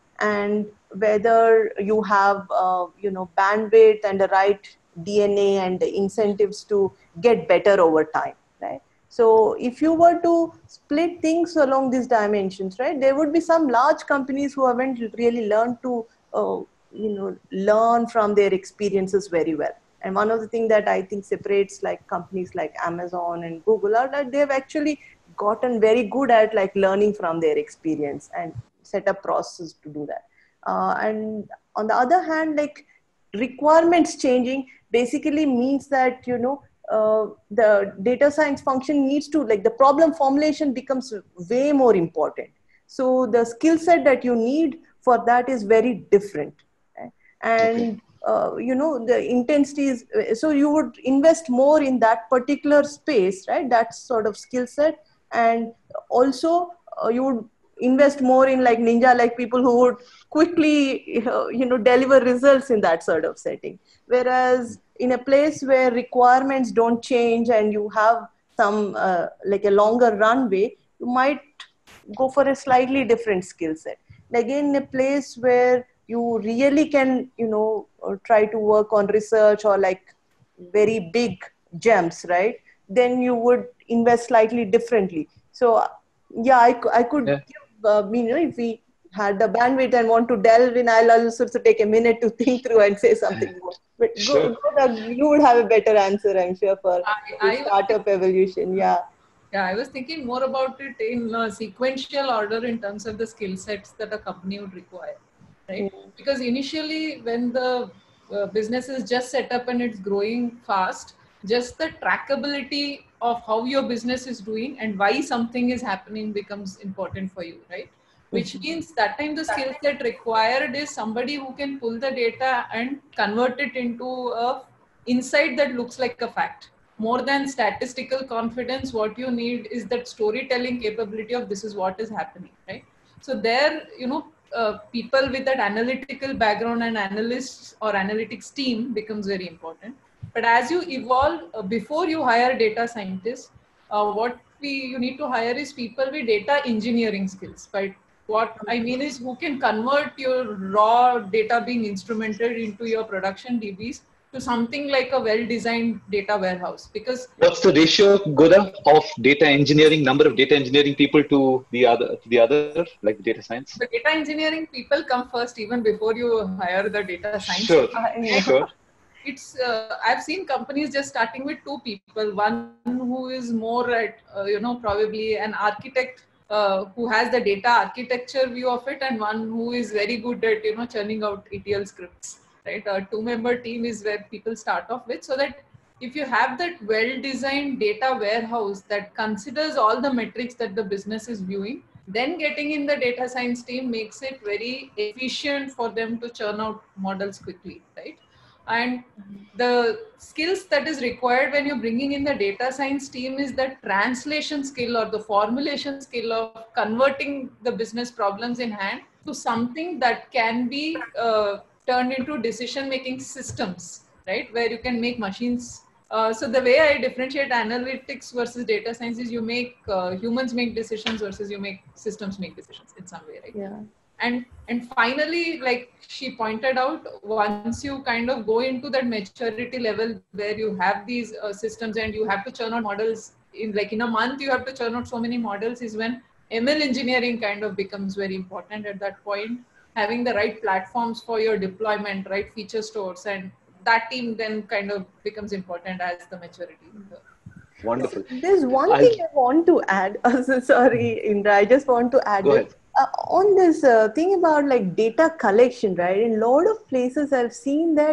and whether you have, uh, you know, bandwidth and the right D N A and the incentives to get better over time, right? So if you were to split things along these dimensions, right, there would be some large companies who haven't really learned to, uh, you know, learn from their experiences very well. And one of the things that I think separates like companies like Amazon and Google are that they've actually gotten very good at like learning from their experience and set up processes to do that. Uh, and on the other hand, like requirements changing basically means that, you know, uh, the data science function needs to, like, the problem formulation becomes way more important. So the skill set that you need for that is very different. Right? And, uh, you know, the intensity is, so you would invest more in that particular space, right? That sort of skill set. And also uh, you would invest more in like ninja, like people who would quickly, uh, you know, deliver results in that sort of setting. Whereas in a place where requirements don't change and you have some uh, like a longer runway, you might go for a slightly different skill set. And again, in a place where you really can, you know, try to work on research or like very big gems, right? Then you would invest slightly differently. So yeah, I, I could Yeah. give, uh, you know, if we had the bandwidth and want to delve in, I'll also take a minute to think through and say something more. But Sure. go, go Doug, you would have a better answer, I'm sure, for I, the I startup evolution. Yeah. Yeah, I was thinking more about it in a sequential order in terms of the skill sets that a company would require, right? Mm. Because initially, when the uh, business is just set up and it's growing fast, just the trackability of how your business is doing and why something is happening becomes important for you, right? Which means that time the skill set required is somebody who can pull the data and convert it into a insight that looks like a fact. More than statistical confidence, what you need is that storytelling capability of this is what is happening, right? So there, you know, uh, people with that analytical background and analysts or analytics team becomes very important. But as you evolve, uh, before you hire data scientists, uh, what we you need to hire is people with data engineering skills. But what I mean is who can convert your raw data being instrumented into your production D Bs to something like a well-designed data warehouse. Because what's the ratio, Goda, of data engineering, number of data engineering people to the other, to the other, like the data science? the data engineering people come first even before you hire the data science. Sure, And sure. It's uh, I've seen companies just starting with two people, one who is more at uh, you know probably an architect uh, who has the data architecture view of it, and one who is very good at you know churning out E T L scripts. Right, a two-member team is where people start off with, so that if you have that well-designed data warehouse that considers all the metrics that the business is viewing, then getting in the data science team makes it very efficient for them to churn out models quickly, right? And the skills that is required when you're bringing in the data science team is the translation skill or the formulation skill of converting the business problems in hand to something that can be uh, turned into decision-making systems, right? Where you can make machines. Uh, so the way I differentiate analytics versus data science is you make uh, humans make decisions versus you make systems make decisions in some way, right? Yeah. And and finally, like she pointed out, once you kind of go into that maturity level where you have these uh, systems and you have to churn out models in like in a month, you have to churn out so many models, is when M L engineering kind of becomes very important at that point. Having the right platforms for your deployment, right feature stores, and that team then kind of becomes important as the maturity. Wonderful. There's one I'll, thing I want to add. Oh, so sorry, Indra. I just want to add go it. ahead. Uh, on this uh, thing about like data collection, right? In a lot of places, I've seen that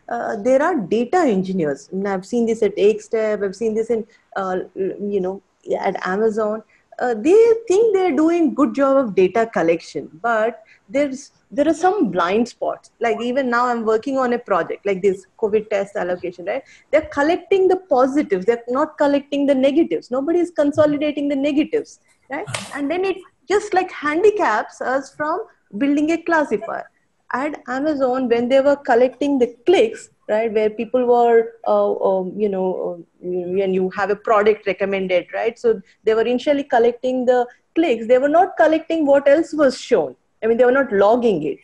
uh, there are data engineers. And I've seen this at Akestep, I've seen this in, uh, you know, at Amazon. Uh, they think they're doing good job of data collection, but there's there are some blind spots. Like even now I'm working on a project like this COVID test allocation, right? They're collecting the positives, they're not collecting the negatives. Nobody is consolidating the negatives, right? And then it just like handicaps us from building a classifier. At Amazon, when they were collecting the clicks, right, where people were, uh, um, you know, uh, when you have a product recommended, right? So they were initially collecting the clicks. They were not collecting what else was shown. I mean, they were not logging it.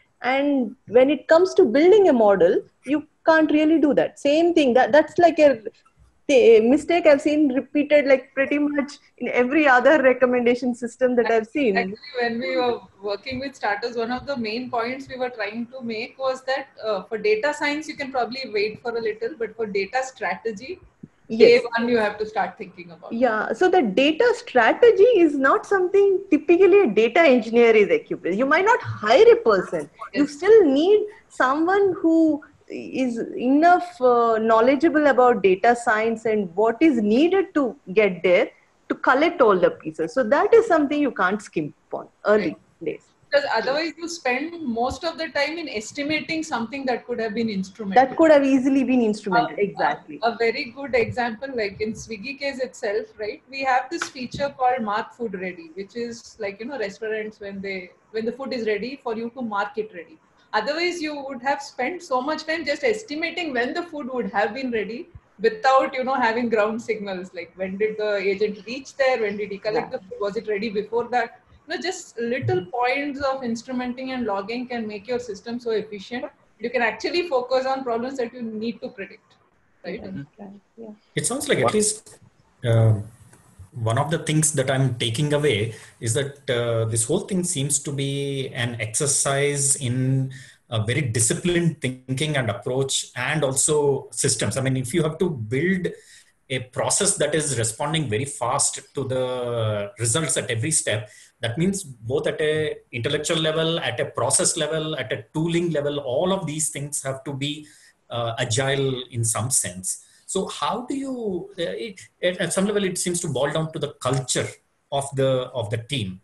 And when it comes to building a model, you can't really do that. Same thing. That that's like a the mistake I've seen repeated like pretty much in every other recommendation system that I've seen. Actually, when we were working with starters, one of the main points we were trying to make was that uh, for data science, you can probably wait for a little, but for data strategy, Yes. day one, you have to start thinking about. Yeah, so the data strategy is not something typically a data engineer is equipped with. You might not hire a person. Yes. You still need someone who is enough uh, knowledgeable about data science and what is needed to get there to collect all the pieces. So that is something you can't skimp on early days. Because otherwise you spend most of the time in estimating something that could have been instrumental. That could have easily been instrumental, Uh, exactly. A, a very good example, like in Swiggy case itself, right? We have this feature called Mark Food Ready, which is like, you know, restaurants when they, when the food is ready for you to mark it ready. Otherwise, you would have spent so much time just estimating when the food would have been ready without, you know, having ground signals. Like when did the agent reach there? When did he collect Yeah. the food? Was it ready before that? You know, just little points of instrumenting and logging can make your system so efficient. You can actually focus on problems that you need to predict, right? Yeah. Yeah. It sounds like at least uh, one of the things that I'm taking away is that uh, this whole thing seems to be an exercise in a very disciplined thinking and approach, and also systems. I mean, if you have to build a process that is responding very fast to the results at every step, that means both at a intellectual level, at a process level, at a tooling level, all of these things have to be uh, agile in some sense. So how do you, uh, it, at some level, it seems to boil down to the culture of the of the team.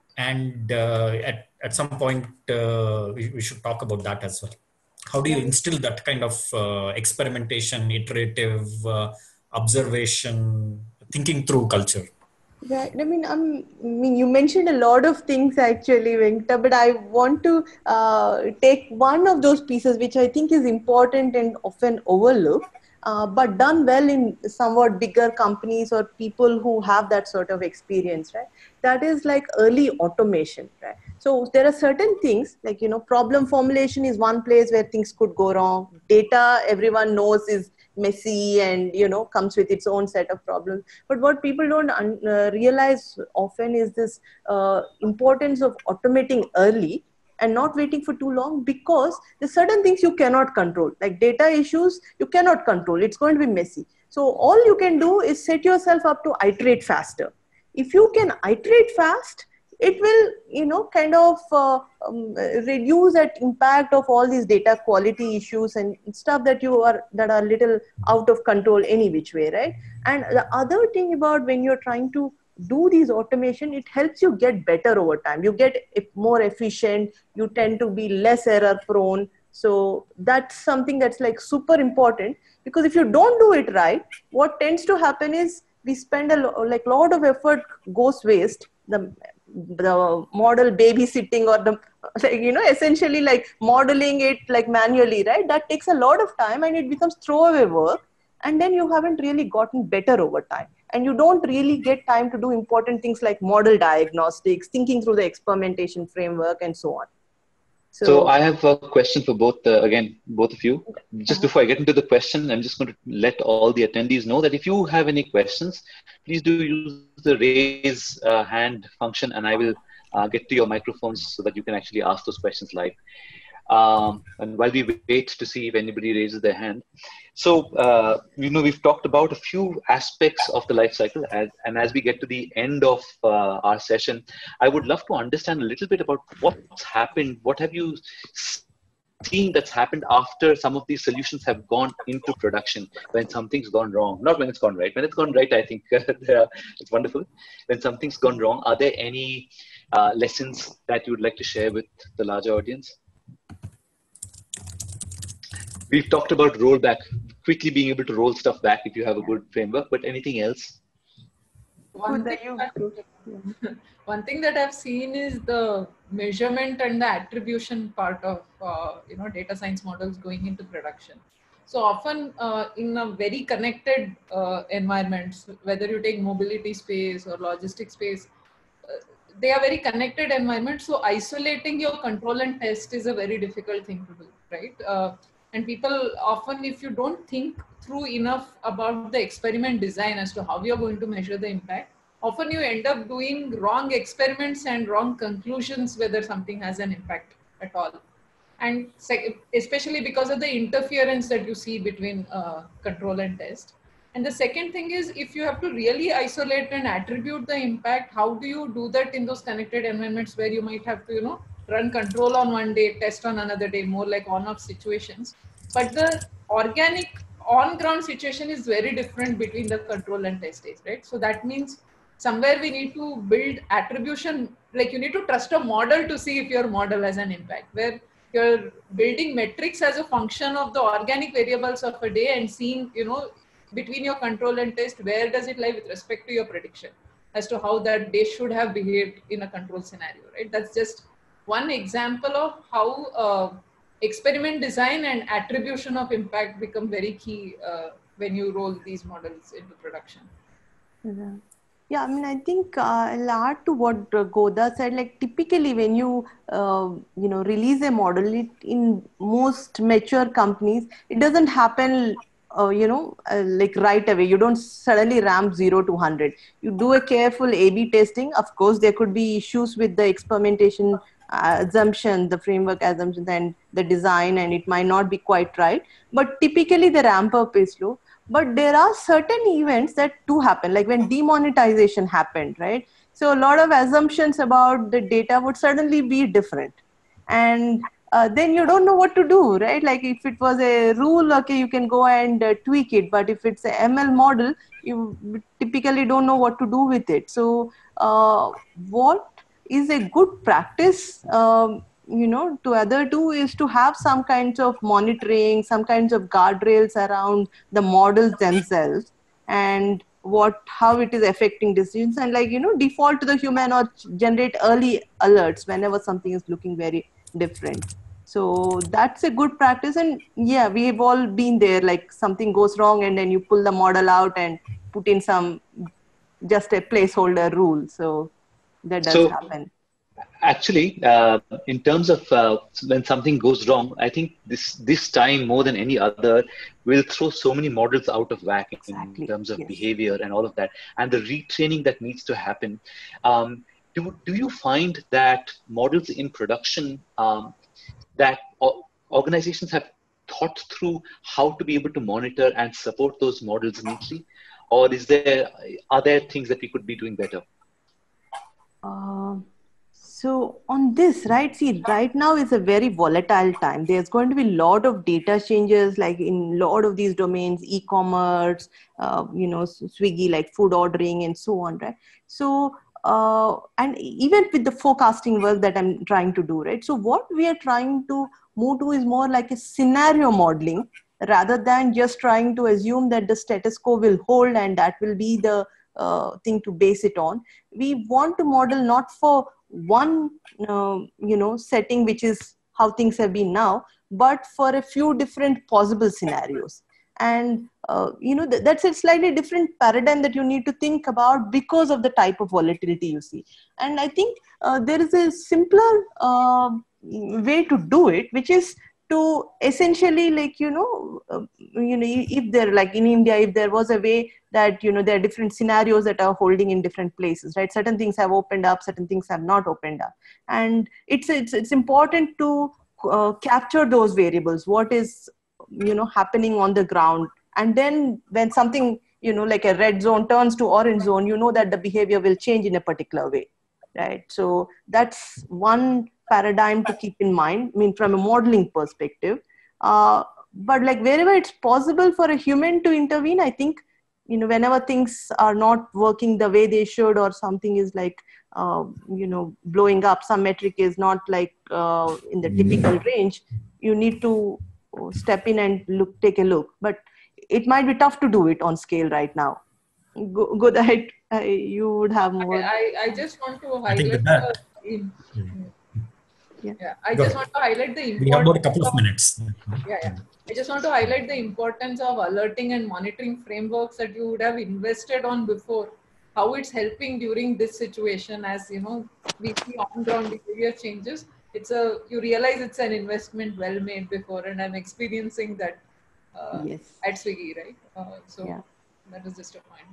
And uh, at, at some point, uh, we, we should talk about that as well. How do you instill that kind of uh, experimentation, iterative uh, observation, thinking through culture? Right. I mean, um, I mean, you mentioned a lot of things actually, Venkata, but I want to uh, take one of those pieces which I think is important and often overlooked, uh, but done well in somewhat bigger companies or people who have that sort of experience, right? That is like early automation, right? So there are certain things like, you know, problem formulation is one place where things could go wrong. Data, everyone knows, is messy and, you know, comes with its own set of problems. But what people don't uh, realize often is this uh, importance of automating early and not waiting for too long, because there's certain things you cannot control, like data issues you cannot control. It's going to be messy. So all you can do is set yourself up to iterate faster. If you can iterate fast, it will, you know, kind of uh, um, reduce that impact of all these data quality issues and stuff that you are, that are little out of control any which way, right? And the other thing about when you're trying to do these automation, it helps you get better over time. You get more efficient, you tend to be less error prone. So that's something that's like super important, because if you don't do it right, what tends to happen is we spend a lo- like lot of effort goes waste. The the model babysitting, or the, like, you know, essentially like modeling it like manually, right? That takes a lot of time and it becomes throwaway work. And then you haven't really gotten better over time. And you don't really get time to do important things like model diagnostics, thinking through the experimentation framework, and so on. So, so I have a question for both, uh, again, both of you. Just before I get into the question, I'm just going to let all the attendees know that if you have any questions, please do use the raise uh, hand function, and I will uh, get to your microphones so that you can actually ask those questions live. Um, and while we wait to see if anybody raises their hand. So, uh, you know, we've talked about a few aspects of the life cycle, and, and as we get to the end of uh, our session, I would love to understand a little bit about what's happened. What have you seeing that's happened after some of these solutions have gone into production, when something's gone wrong, not when it's gone right. When it's gone right, I think uh, it's wonderful. When something's gone wrong, are there any uh, lessons that you would like to share with the larger audience? We've talked about rollback, quickly being able to roll stuff back if you have a good framework, but anything else? One thing, that, one thing that I've seen is the measurement and the attribution part of uh, you know data science models going into production. So often uh, in a very connected uh, environments, whether you take mobility space or logistics space, uh, they are very connected environments. So isolating your control and test is a very difficult thing to do, right? Uh, and people often, if you don't think through enough about the experiment design as to how you're going to measure the impact, often you end up doing wrong experiments and wrong conclusions whether something has an impact at all. And especially because of the interference that you see between uh, control and test. And the second thing is, if you have to really isolate and attribute the impact, how do you do that in those connected environments where you might have to, you know, run control on one day, test on another day, more like on-off situations. But the organic on-ground situation is very different between the control and test days, right? So that means somewhere we need to build attribution, like you need to trust a model to see if your model has an impact, where you're building metrics as a function of the organic variables of a day and seeing, you know, between your control and test, where does it lie with respect to your prediction as to how that day should have behaved in a control scenario, right? That's just one example of how uh, experiment design and attribution of impact become very key uh, when you roll these models into production. Yeah. Yeah, I mean, I think uh, I'll add to what uh, Goda said. Like typically, when you uh, you know release a model, it, in most mature companies, it doesn't happen. Uh, you know, uh, like right away. You don't suddenly ramp zero to hundred. You do a careful A B testing. Of course, there could be issues with the experimentation uh, assumption, the framework assumptions, and the design, and it might not be quite right. But typically, the ramp up is slow. But there are certain events that do happen, like when demonetization happened, right? So a lot of assumptions about the data would suddenly be different. And uh, then you don't know what to do, right? Like if it was a rule, okay, you can go and uh, tweak it. But if it's a M L model, you typically don't know what to do with it. So uh, what is a good practice? Um, you know, to other two is to have some kinds of monitoring, some kinds of guardrails around the models themselves and what, how it is affecting decisions, and like, you know, default to the human or generate early alerts whenever something is looking very different. So that's a good practice. And yeah, we've all been there, like something goes wrong and then you pull the model out and put in some, just a placeholder rule. So that does so, happen. Actually, uh, in terms of uh, when something goes wrong, I think this this time more than any other will throw so many models out of whack Exactly. in terms of Yes. behavior and all of that, and the retraining that needs to happen. Um, do do you find that models in production um, that organizations have thought through how to be able to monitor and support those models neatly, or is there are there things that we could be doing better? Uh, so on this, right, see, right now is a very volatile time. There's going to be a lot of data changes, like in a lot of these domains, e-commerce, uh, you know, Swiggy, like food ordering and so on, right? So, uh, and even with the forecasting work that I'm trying to do, right? So what we are trying to move to is more like a scenario modeling rather than just trying to assume that the status quo will hold and that will be the uh, thing to base it on. We want to model not for one, uh, you know, setting, which is how things have been now, but for a few different possible scenarios. And, uh, you know, th- that's a slightly different paradigm that you need to think about because of the type of volatility you see. And I think uh, there is a simpler uh, way to do it, which is to essentially, like, you know, uh, you know, if there, like in India, if there was a way that, you know, there are different scenarios that are holding in different places, right? Certain things have opened up, certain things have not opened up. And it's, it's, it's important to uh, capture those variables, what is, you know, happening on the ground. And then when something, you know, like a red zone turns to orange zone, you know that the behavior will change in a particular way, right? So that's one paradigm to keep in mind, I mean, from a modeling perspective. Uh, but like wherever it's possible for a human to intervene, I think, you know, whenever things are not working the way they should, or something is like, uh, you know, blowing up, some metric is not like uh, in the typical range, you need to step in and look, take a look. But it might be tough to do it on scale right now. Go, go ahead. Uh, you would have more. I, I just want to I think highlight with that, the, in, yeah. yeah, I Go just ahead. want to highlight the importance. We have about a couple of minutes. Yeah, yeah. I just want to highlight the importance of alerting and monitoring frameworks that you would have invested on before, how it's helping during this situation. As you know, we see on ground behavior changes. It's a, you realize it's an investment well made before, and I'm experiencing that uh, Yes. at Swiggy, right? Uh, so Yeah. that is just a point.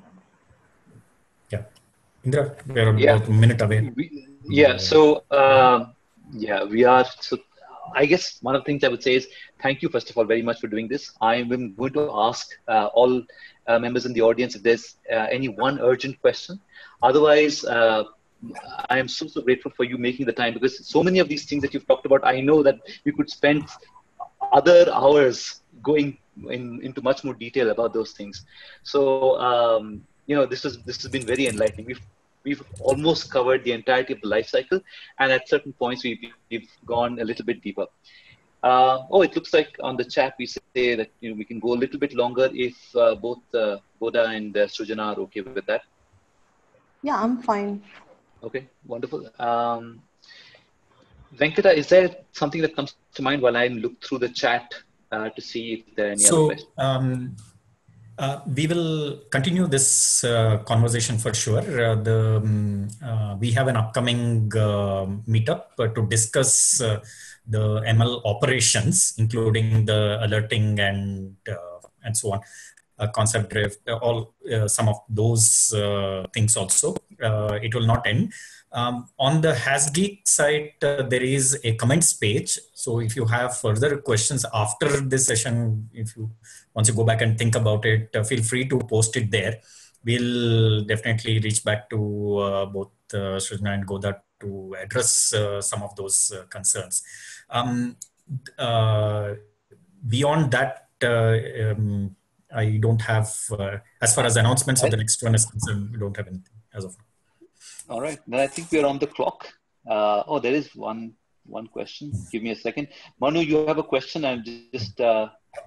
Yeah. Indra, we're Yeah. about a minute away. We, yeah. So, uh, yeah, we are. So, I guess one of the things I would say is thank you, first of all, very much for doing this. I'm going to ask uh, all uh, members in the audience if there's uh, any one urgent question. Otherwise, uh, I am so, so grateful for you making the time, because so many of these things that you've talked about, I know that you could spend other hours going in, into much more detail about those things. So, um, you know, this, is, this has been very enlightening. We've We've almost covered the entirety of the life cycle, and at certain points we've, we've gone a little bit deeper. Uh, oh, it looks like on the chat we say that, you know, we can go a little bit longer if uh, both uh, Goda and uh, Sujana are okay with that. Yeah, I'm fine. Okay, wonderful. Um, Venkata, is there something that comes to mind while I look through the chat uh, to see if there are any so, other questions? Um, Uh, we will continue this uh, conversation for sure. Uh, the, um, uh, we have an upcoming uh, meetup uh, to discuss uh, the M L operations, including the alerting and uh, and so on, uh, concept drift, all uh, some of those uh, things also. Uh, it will not end. Um, on the HasGeek site, uh, there is a comments page. So if you have further questions after this session, if you once you go back and think about it, uh, feel free to post it there. We'll definitely reach back to uh, both uh, Sujana and Goda to address uh, some of those uh, concerns. Um, uh, beyond that, uh, um, I don't have, uh, as far as announcements of the next one is concerned, we don't have anything as of now. All right, then I think we're on the clock. Uh, oh, there is one one question. Give me a second. Manu, you have a question. I'm just, uh,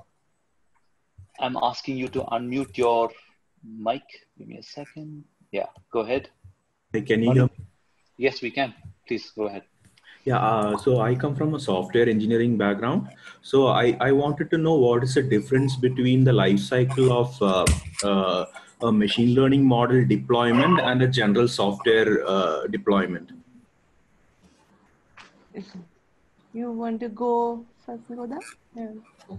I'm asking you to unmute your mic. Give me a second. Yeah, go ahead. Hey, can you Manu? hear me? Yes, we can. Please go ahead. Yeah, uh, so I come from a software engineering background. So I, I wanted to know what is the difference between the life cycle of uh, uh, a machine learning model deployment and a general software uh, deployment. You want to go first, Goda? Yeah.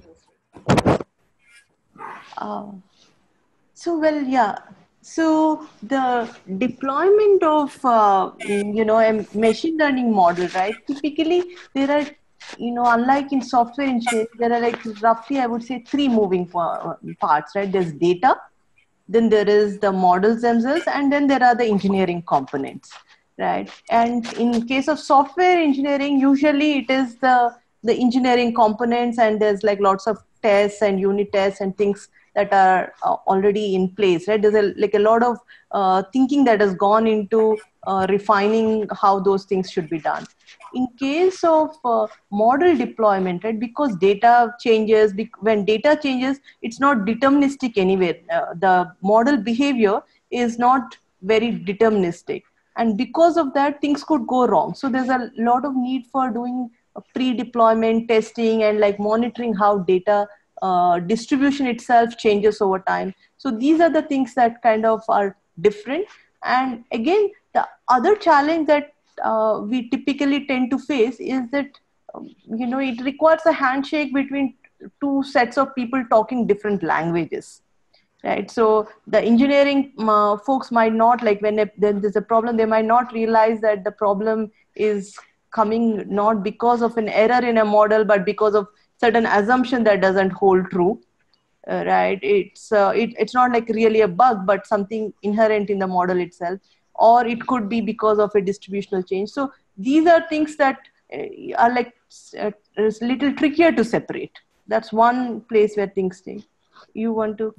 Uh, so, well, yeah. So the deployment of, uh, you know, a machine learning model, right? Typically, there are, you know, unlike in software engineering, there are like roughly, I would say, three moving parts, right? There's data, then there is the models themselves, and then there are the engineering components, right? And in case of software engineering, usually it is the, the engineering components, and there's like lots of tests and unit tests and things that are uh, already in place, right? There's a, like a lot of uh, thinking that has gone into uh, refining how those things should be done. In case of uh, model deployment, right, because data changes, when data changes, it's not deterministic anywhere. Uh, the model behavior is not very deterministic. And because of that, things could go wrong. So there's a lot of need for doing pre-deployment testing and like monitoring how data uh, distribution itself changes over time. So these are the things that kind of are different. And again, the other challenge that uh, we typically tend to face is that, um, you know, it requires a handshake between two sets of people talking different languages. Right. So the engineering uh, folks might not, like when a, then there's a problem, they might not realize that the problem is coming not because of an error in a model, but because of certain assumption that doesn't hold true. Uh, right. It's uh, it, it's not like really a bug, but something inherent in the model itself, or it could be because of a distributional change. So these are things that uh, are like uh, is little trickier to separate. That's one place where things stay. You want to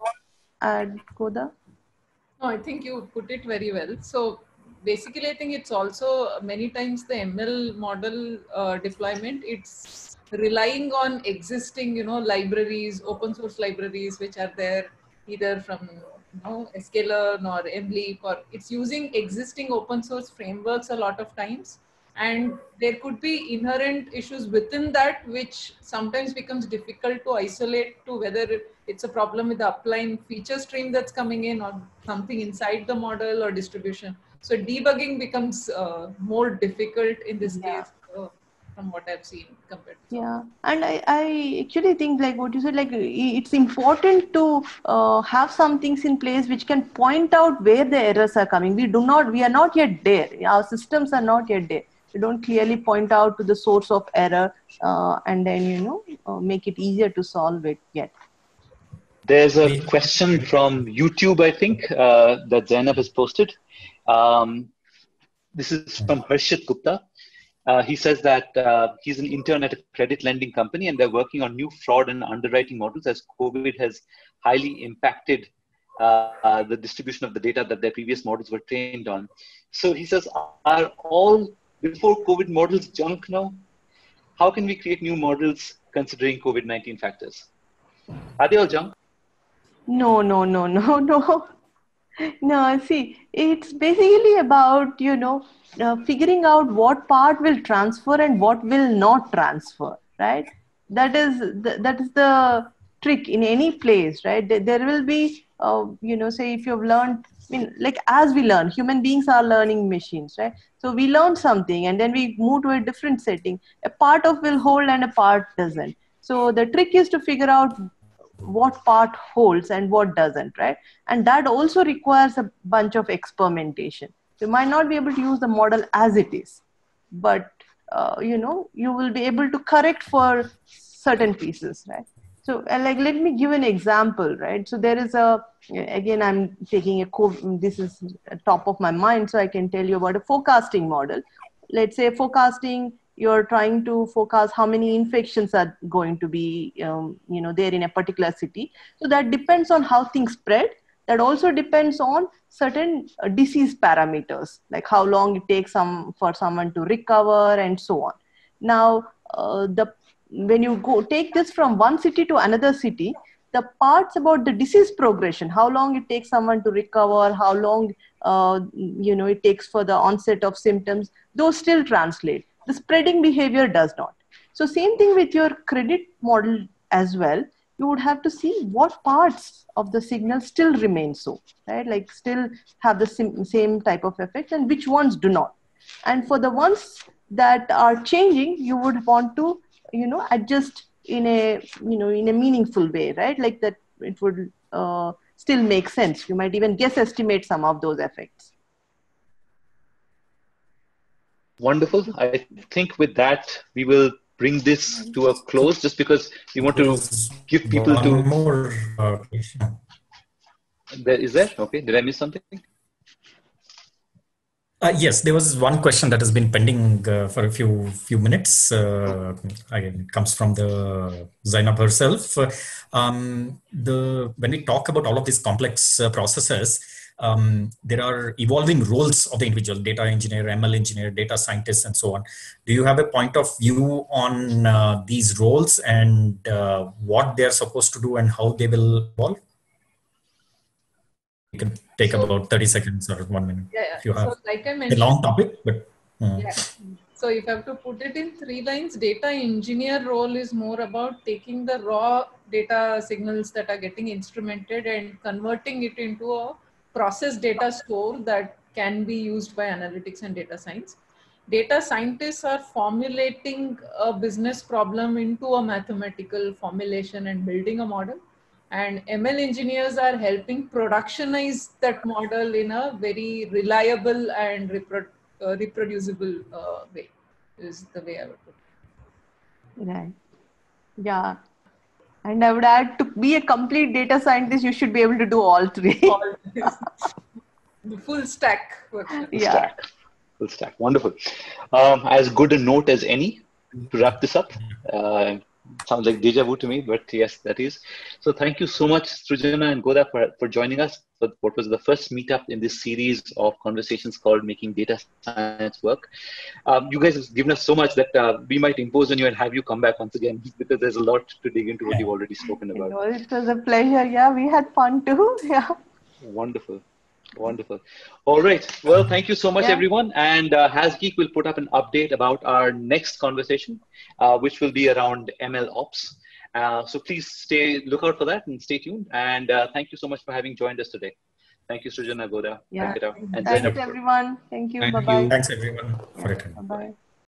add, Koda? No, I think you put it very well. So basically, I think it's also many times the M L model uh, deployment, it's relying on existing, you know, libraries, open source libraries, which are there either from, you know, sklearn or mleap, or it's using existing open source frameworks a lot of times. And there could be inherent issues within that, which sometimes becomes difficult to isolate to whether it's a problem with the upline feature stream that's coming in or something inside the model or distribution. So debugging becomes uh, more difficult in this yeah. case uh, from what I've seen compared to. Yeah, and I, I actually think like what you said, like it's important to uh, have some things in place which can point out where the errors are coming. We do not, we are not yet there. Our systems are not yet there. We don't clearly point out to the source of error uh, and then, you know, uh, make it easier to solve it yet. There's a question from YouTube, I think, uh, that Zainab has posted. Um, this is from Harshit Gupta. Uh, he says that uh, he's an intern at a credit lending company and they're working on new fraud and underwriting models as COVID has highly impacted uh, uh, the distribution of the data that their previous models were trained on. So he says, are all before COVID models junk now? How can we create new models considering COVID nineteen factors? Are they all junk? No, no, no, no, no. No, see, it's basically about, you know, uh, figuring out what part will transfer and what will not transfer, right? That is the, that is the trick in any place, right? There, there will be, uh, you know, say if you've learned, I mean, like as we learn, human beings are learning machines, right? So we learn something and then we move to a different setting. A part of will hold and a part doesn't. So the trick is to figure out what part holds and what doesn't, right? And that also requires a bunch of experimentation. You might not be able to use the model as it is, but uh, you know, you will be able to correct for certain pieces, right? So uh, like, let me give an example, right? So there is a, again, I'm taking a, COVID, this is top of my mind, so I can tell you about a forecasting model. Let's say forecasting, you're trying to forecast how many infections are going to be, um, you know, there in a particular city. So that depends on how things spread. That also depends on certain uh, disease parameters, like how long it takes some for someone to recover and so on. Now, uh, the when you go take this from one city to another city, the parts about the disease progression, how long it takes someone to recover, how long uh, you know it takes for the onset of symptoms, those still translate. The spreading behavior does not. So same thing with your credit model as well. You would have to see what parts of the signal still remain so, right? Like still have the same, same type of effect and which ones do not. And for the ones that are changing, you would want to, you know, adjust in a, you know, in a meaningful way, right? Like that it would uh, still make sense. You might even guess estimate some of those effects. Wonderful. I think with that, we will bring this to a close just because we want to give people One to... more uh, question. There, is there? Okay. Did I miss something? Uh, yes, there was one question that has been pending uh, for a few few minutes. Uh, again, it comes from the Zainab herself. Um, the when we talk about all of these complex uh, processes, um, there are evolving roles of the individual: data engineer, M L engineer, data scientist, and so on. Do you have a point of view on uh, these roles and uh, what they are supposed to do and how they will evolve? You can take so, about thirty seconds or one minute. Yeah, yeah. If you have so like I mentioned, a long topic, but uh, yeah. So if I have to put it in three lines, data engineer role is more about taking the raw data signals that are getting instrumented and converting it into a process data store that can be used by analytics and data science. Data scientists are formulating a business problem into a mathematical formulation and building a model. And M L engineers are helping productionize that model in a very reliable and repro uh, reproducible uh, way, is the way I would put it. Right. Yeah. And I would add, to be a complete data scientist, you should be able to do all three. All the full stack. Yeah. Full stack. Wonderful. Um, as good a note as any to wrap this up. Uh, sounds like deja vu to me, but yes, that is. So thank you so much, Srijana and Goda, for, for joining us for what was the first meetup in this series of conversations called Making Data Science Work. Um, you guys have given us so much that uh, we might impose on you and have you come back once again, because there's a lot to dig into what you've already spoken about. It was, it was a pleasure. Yeah, we had fun too. Yeah. Wonderful. Wonderful. All right. Well, thank you so much, yeah. everyone. And uh, HasGeek will put up an update about our next conversation, uh, which will be around M L Ops. Uh, so please stay, look out for that and stay tuned. And uh, thank you so much for having joined us today. Thank you, Srijana, Goda. Yeah. Thank you, and Thanks, everyone. Thank you. Thank Bye-bye. you. Thanks, everyone, for attending. Bye-bye.